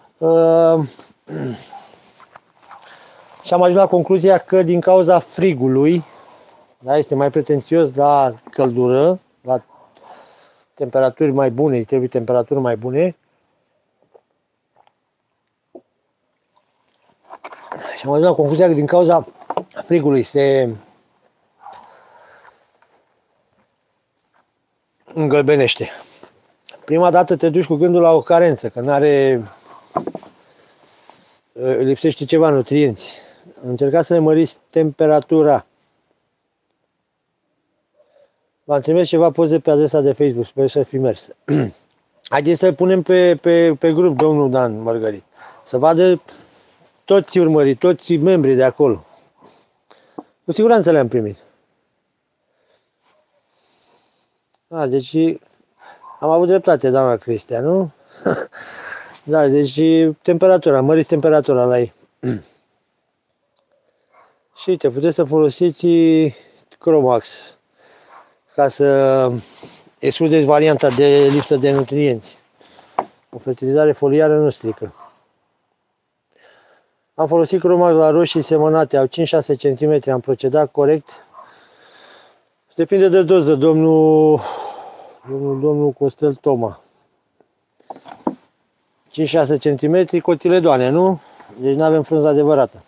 Și am ajuns la concluzia că din cauza frigului, da, este mai pretențios la căldură, la temperaturi mai bune, trebuie temperaturi mai bune. Și am ajuns la concluzia că din cauza frigului se îngălbenește. Prima dată te duci cu gândul la o carență, că n-are, lipsește ceva nutrienți. Încercați să le măriți temperatura. V-am trimis ceva poze pe adresa de Facebook, sper să fi mers. Haideți să punem pe, pe, pe grup domnul Dan Mărgărit, să vadă toți urmării, toți membrii de acolo. Cu siguranță le-am primit. A, deci am avut dreptate, doamna Cristian, nu? Da, deci temperatura, măriți temperatura la ei. Și uite, puteți să folosiți Cromax ca să excludeți varianta de lipsă de nutrienți. O fertilizare foliară nu strică. Am folosit Cromax la roșii semănate, au cinci șase centimetri, am procedat corect. Depinde de doză, domnul, domnul, domnul Costel Toma. cinci șase centimetri, cotiledoane, nu? Deci nu avem frunză adevărată.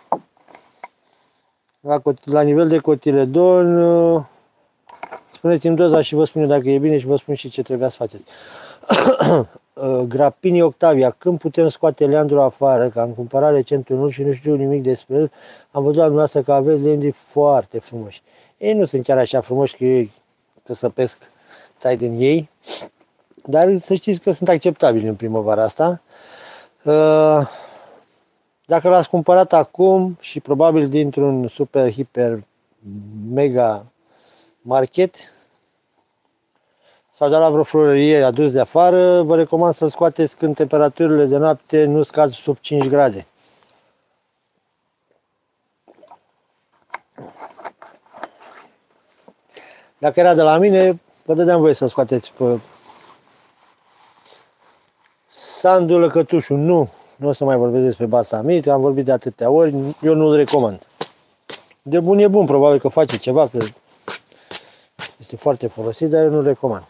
La, la nivel de cotiledon, spuneți-mi doza și vă spun eu dacă e bine și vă spun și ce trebuia să faceți. Grappini Octavia, când putem scoate leandrul afară? Că am cumpărat recent unul și nu știu nimic despre el. Am văzut la dumneavoastră că aveți lemni foarte frumoși. Ei nu sunt chiar așa frumoși că, eu, că săpesc tai din ei, dar să știți că sunt acceptabili în primăvara asta. Dacă l-ați cumpărat acum și probabil dintr-un super, hiper, mega market sau de la vreo florărie adus de afară, vă recomand să-l scoateți când temperaturile de noapte nu scad sub cinci grade. Dacă era de la mine, vă dădeam voie să scoateți pe Sandu Lăcătușu. Nu, nu o să mai vorbesc despre Basamit, am vorbit de atâtea ori, eu nu-l recomand. De bun e bun, probabil că face ceva, că este foarte folosit, dar eu nu-l recomand.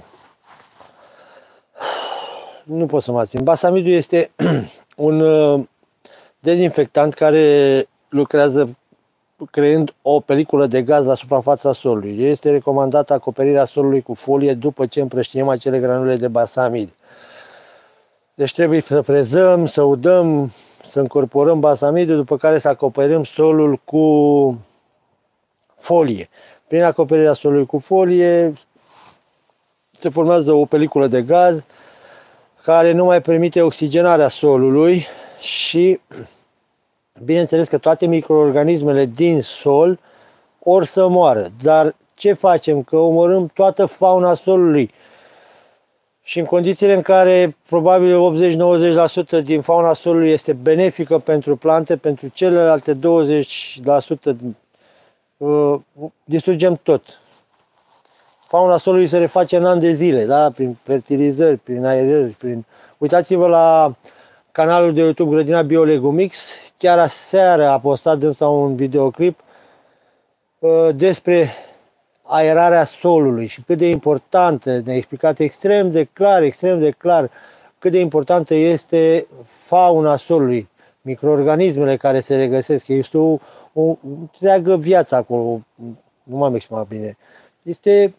Nu pot să mă țin. Basamidul este un dezinfectant care lucrează creând o peliculă de gaz la suprafața solului. Este recomandată acoperirea solului cu folie după ce împrăștiem acele granule de basamid. Deci trebuie să frezăm, să udăm, să încorporăm basamidul, după care să acoperim solul cu folie. Prin acoperirea solului cu folie se formează o peliculă de gaz care nu mai permite oxigenarea solului și bineînțeles că toate microorganismele din sol or să moară. Dar ce facem? Că omorâm toată fauna solului. Și în condițiile în care probabil optzeci-nouăzeci la sută din fauna solului este benefică pentru plante, pentru celelalte douăzeci la sută uh, distrugem tot. Fauna solului se reface în ani de zile, da? Prin fertilizări, prin aerări, prin... Uitați-vă la canalul de YouTube Grădina Biolegumix, chiar aseară a postat dânsa un videoclip uh, despre aerarea solului și cât de importantă, ne-a explicat extrem de clar, extrem de clar cât de importantă este fauna solului, microorganismele care se regăsesc. Este o, o întreagă viață acolo, nu m-am exprimat bine. Este...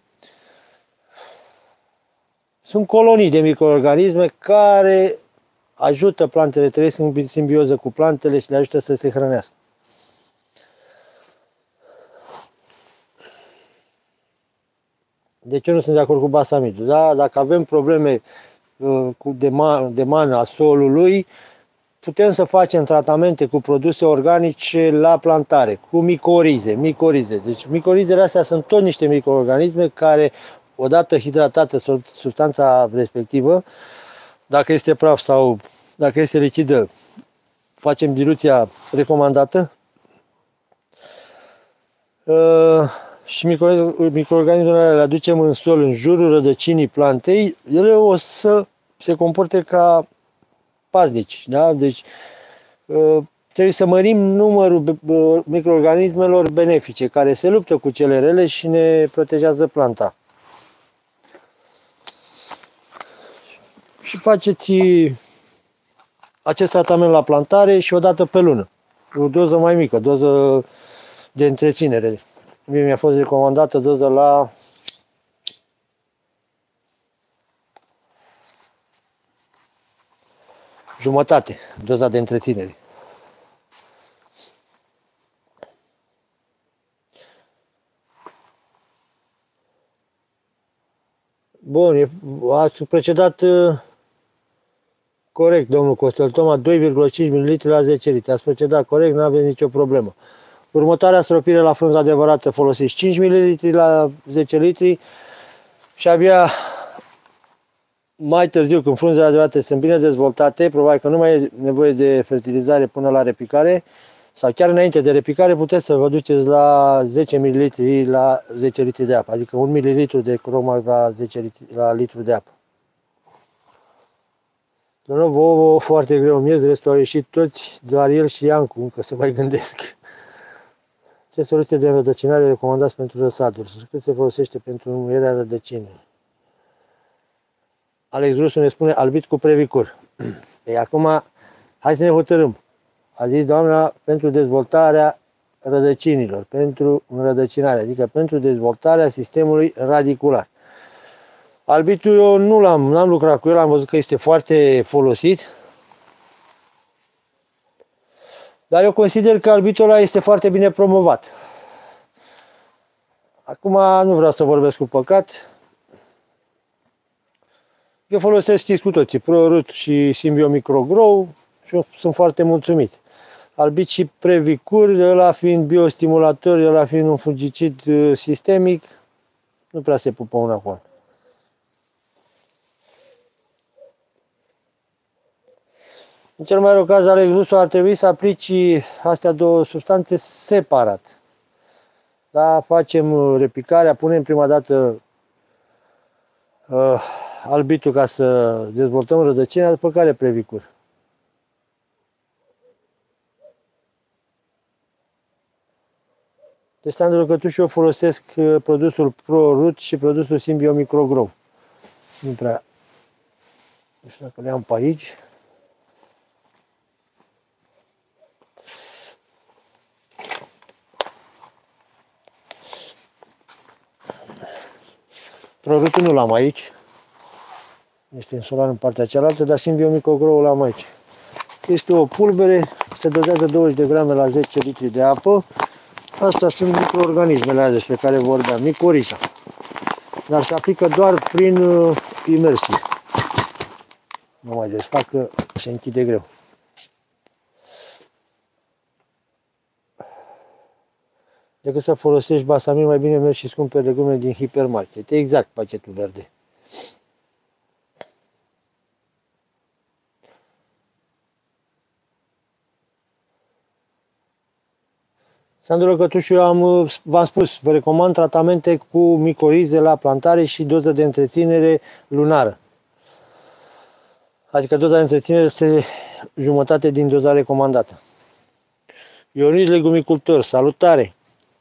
Sunt colonii de microorganisme care ajută plantele, trăiesc în simbioză cu plantele și le ajută să se hrănească. De ce nu sunt de acord cu basamidul? Da? Dacă avem probleme uh, cu de, man, de mană a solului, putem să facem tratamente cu produse organice la plantare, cu micorize, micorize. Deci micorizele astea sunt tot niște microorganisme care, odată hidratată substanța respectivă, dacă este praf sau dacă este lichidă, facem diluția recomandată. Uh, și microorganismele le aducem în sol, în jurul rădăcinii plantei, ele o să se comporte ca paznici. Da? Deci trebuie să mărim numărul microorganismelor benefice care se luptă cu cele rele și ne protejează planta. Și faceți acest tratament la plantare și o dată pe lună. O doză mai mică, doză de întreținere. Mie mi-a fost recomandată doză la jumătate, doza de întreținere. Bun, ați procedat corect, domnul Costel Toma, doi virgulă cinci mililitri la zece litri. Ați procedat corect, nu aveți nicio problemă. Următoarea stropire la frunza adevărată folosiți cinci mililitri la zece litri și abia mai târziu, când frunzele adevărate sunt bine dezvoltate, probabil că nu mai e nevoie de fertilizare până la repicare, sau chiar înainte de repicare, puteți să vă duceți la zece mililitri la zece litri de apă, adică un mililitru de cromax la zece litri, la litru de apă. Domnul, vouă foarte greu miez, restul au ieșit toți, doar el și Iancu încă se mai gândesc. Ce soluție de înrădăcinare recomandați pentru răsaduri? Și cât se folosește pentru înmuierea rădăcinii? Alex Rusu ne spune albit cu previcur. Ei, acum, hai să ne hotărâm. A zis doamna pentru dezvoltarea rădăcinilor, pentru înrădăcinare, adică pentru dezvoltarea sistemului radicular. Albitul eu nu l-am, n-am lucrat cu el, am văzut că este foarte folosit. Dar eu consider că albitul ăla este foarte bine promovat. Acum nu vreau să vorbesc cu păcat. Eu folosesc, știți cu toții, ProRoot și Symbio Microgrow și eu sunt foarte mulțumit. Albit și Previcur, ăla fiind biostimulator, ăla fiind un fungicid sistemic, nu prea se pupă una cu alta. În cel mai rău caz, Alex Rusu, ar trebui să aplici astea două substanțe separat. Da, facem repicarea, punem prima dată uh, albitul ca să dezvoltăm rădăcina, după care Previcur. Deci, Sandru Cătuș, eu folosesc produsul ProRoot și produsul Symbio Microgrow. Nu prea... Nu știu dacă le am pe aici. Prorutul nu l-am aici. Este în solar în partea cealaltă, dar Symbion Microgrow l-am aici. Este o pulbere, se dozează douăzeci de grame la zece litri de apă. Astea sunt microorganismele alea despre care vorbeam, micoriza. Dar se aplică doar prin uh, imersie. Nu mai desfac că se închide greu. Decât să folosești Basamil, mai bine mergi și îți cumperi legume din hipermarket. Exact pachetul verde. Sandu Lăcătușu, eu am, v-am spus, vă recomand tratamente cu micorize la plantare și doză de întreținere lunară. Adică doza de întreținere este jumătate din doza recomandată. Ionid Legumicultor, salutare!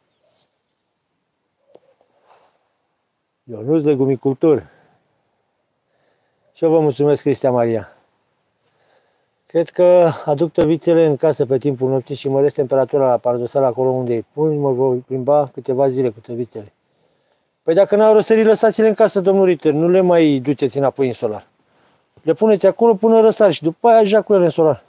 Ionid Legumicultor. Și eu vă mulțumesc, Cristia Maria. Cred că aduc tăvițele în casă pe timpul nopții și măresc temperatura la paradosal acolo unde îi pun, mă voi plimba câteva zile cu tăvițele. Păi dacă n-au răsărit, lăsați-le în casă, domnul Ritter, nu le mai duceți înapoi în solar. Le puneți acolo până răsari și după aia ja cu ele în solar.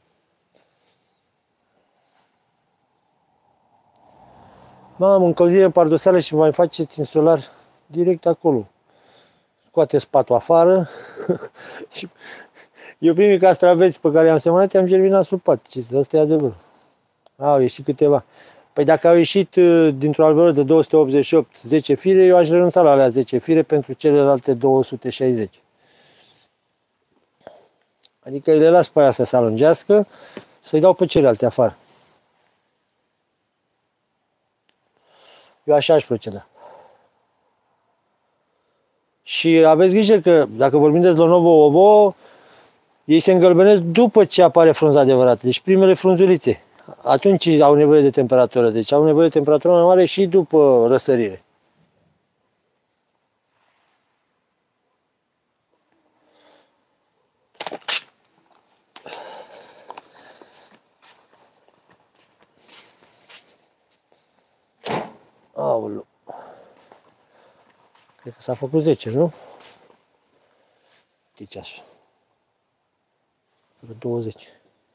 Am încălzire în pardoseală și mai faceți în solar direct acolo. Scoateți patul afară și eu primii castraveți pe care i-am semănat i-am germinat sub pat. Asta e adevărul. Au ieșit câteva. Păi dacă au ieșit dintr-o alveolă de două sute optzeci și opt zece fire, eu aș renunța la alea zece fire pentru celelalte două sute șaizeci. Adică le las pe aia să se alungească, să-i dau pe celelalte afară. Eu așa aș proceda. Și aveți grijă că dacă vorbim de Zlonovo ovo, ei se îngălbenesc după ce apare frunza adevărată, deci primele frunzulițe. Atunci au nevoie de temperatură, deci au nevoie de temperatură mai mare și după răsărire. Aoleu. Cred că s-a făcut zece, nu? Uite ceasul. douăzeci.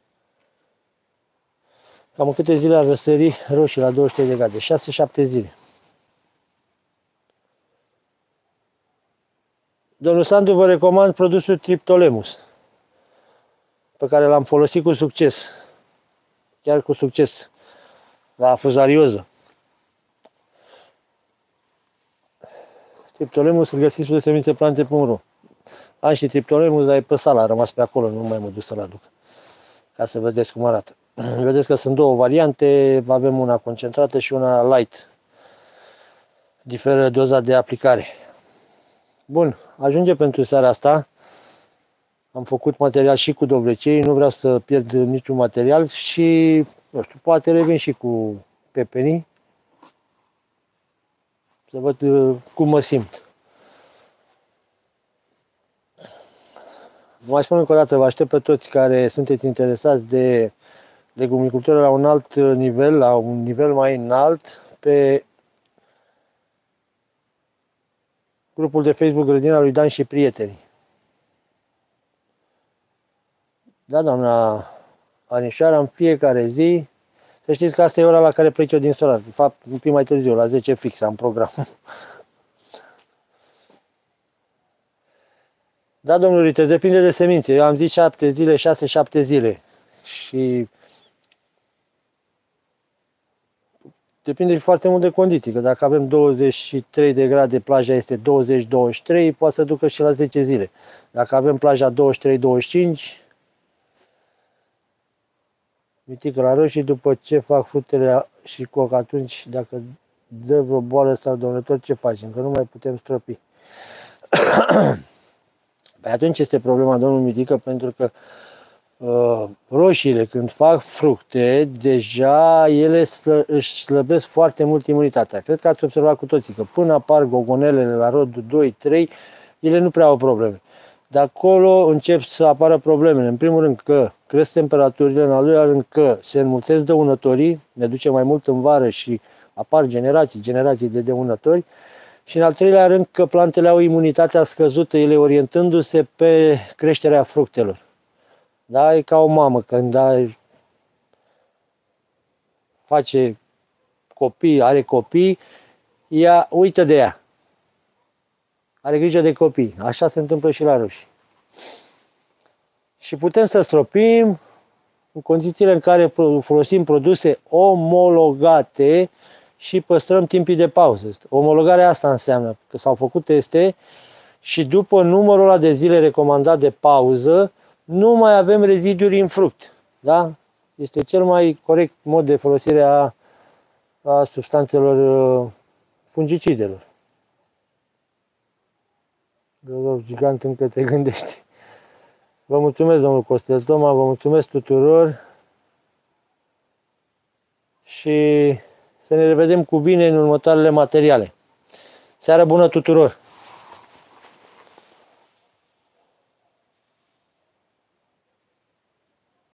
Cam în câte zile ar răsări roșii la douăzeci și trei de grade? șase șapte zile. Domnul Sandu, vă recomand produsul Triptolemus, pe care l-am folosit cu succes. Chiar cu succes. La fuzarioză. Triptolemus îl găsiți pe semințe plante punct ro. Am și Triptolemus, dar e pe sală, a rămas pe acolo, nu mai mă duc să-l aduc. Ca să vedeți cum arată. Vedeți că sunt două variante, avem una concentrată și una light. Diferă doza de aplicare. Bun, ajunge pentru seara asta. Am făcut material și cu dovlecei, nu vreau să pierd niciun material și, nu știu, poate revin și cu pepenii. Să văd cum mă simt. Vă mai spun încă o dată, vă aștept pe toți care sunteți interesați de legumicultură la un alt nivel, la un nivel mai înalt, pe grupul de Facebook Grădina lui Dan și Prietenii. Da, doamna Anișoara, în fiecare zi, să știți că asta e ora la care plec eu din solar. De fapt, un pic mai târziu, la zece fix am program. Da, domnul Rite, depinde de semințe. Eu am zis șapte zile, șase șapte zile. Și depinde foarte mult de condiții. Că dacă avem douăzeci și trei de grade, plaja este douăzeci douăzeci și trei, poate să ducă și la zece zile. Dacă avem plaja douăzeci și trei douăzeci și cinci, mitică la roșii, după ce fac frutele și coc, atunci dacă dă vreo boală sau dăunător, ce facem? Că nu mai putem stropi. Păi atunci este problema, domnul Mitică, pentru că uh, roșiile, când fac fructe, deja ele slă, își slăbesc foarte mult imunitatea. Cred că ați observat cu toții că până apar gogonelele la rodul doi trei, ele nu prea au probleme. De acolo încep să apară problemele. În primul rând că cresc temperaturile, în al doilea rând că se înmulțesc dăunătorii, ne duce mai mult în vară și apar generații, generații de dăunători Și în al treilea rând că plantele au imunitatea scăzută, ele orientându-se pe creșterea fructelor. Da? E ca o mamă când ai, face copii, are copii, ea uită de ea. Are grijă de copii. Așa se întâmplă și la roșii. Și putem să stropim în condițiile în care folosim produse omologate și păstrăm timpii de pauză. Omologarea asta înseamnă că s-au făcut teste și după numărul ăla de zile recomandat de pauză, nu mai avem reziduuri în fruct. Da? Este cel mai corect mod de folosire a, a substanțelor fungicidelor. Gigant, încă te gândești. Vă mulțumesc, domnul Costel Toma, vă mulțumesc tuturor și să ne revedem cu bine în următoarele materiale. Seară bună tuturor!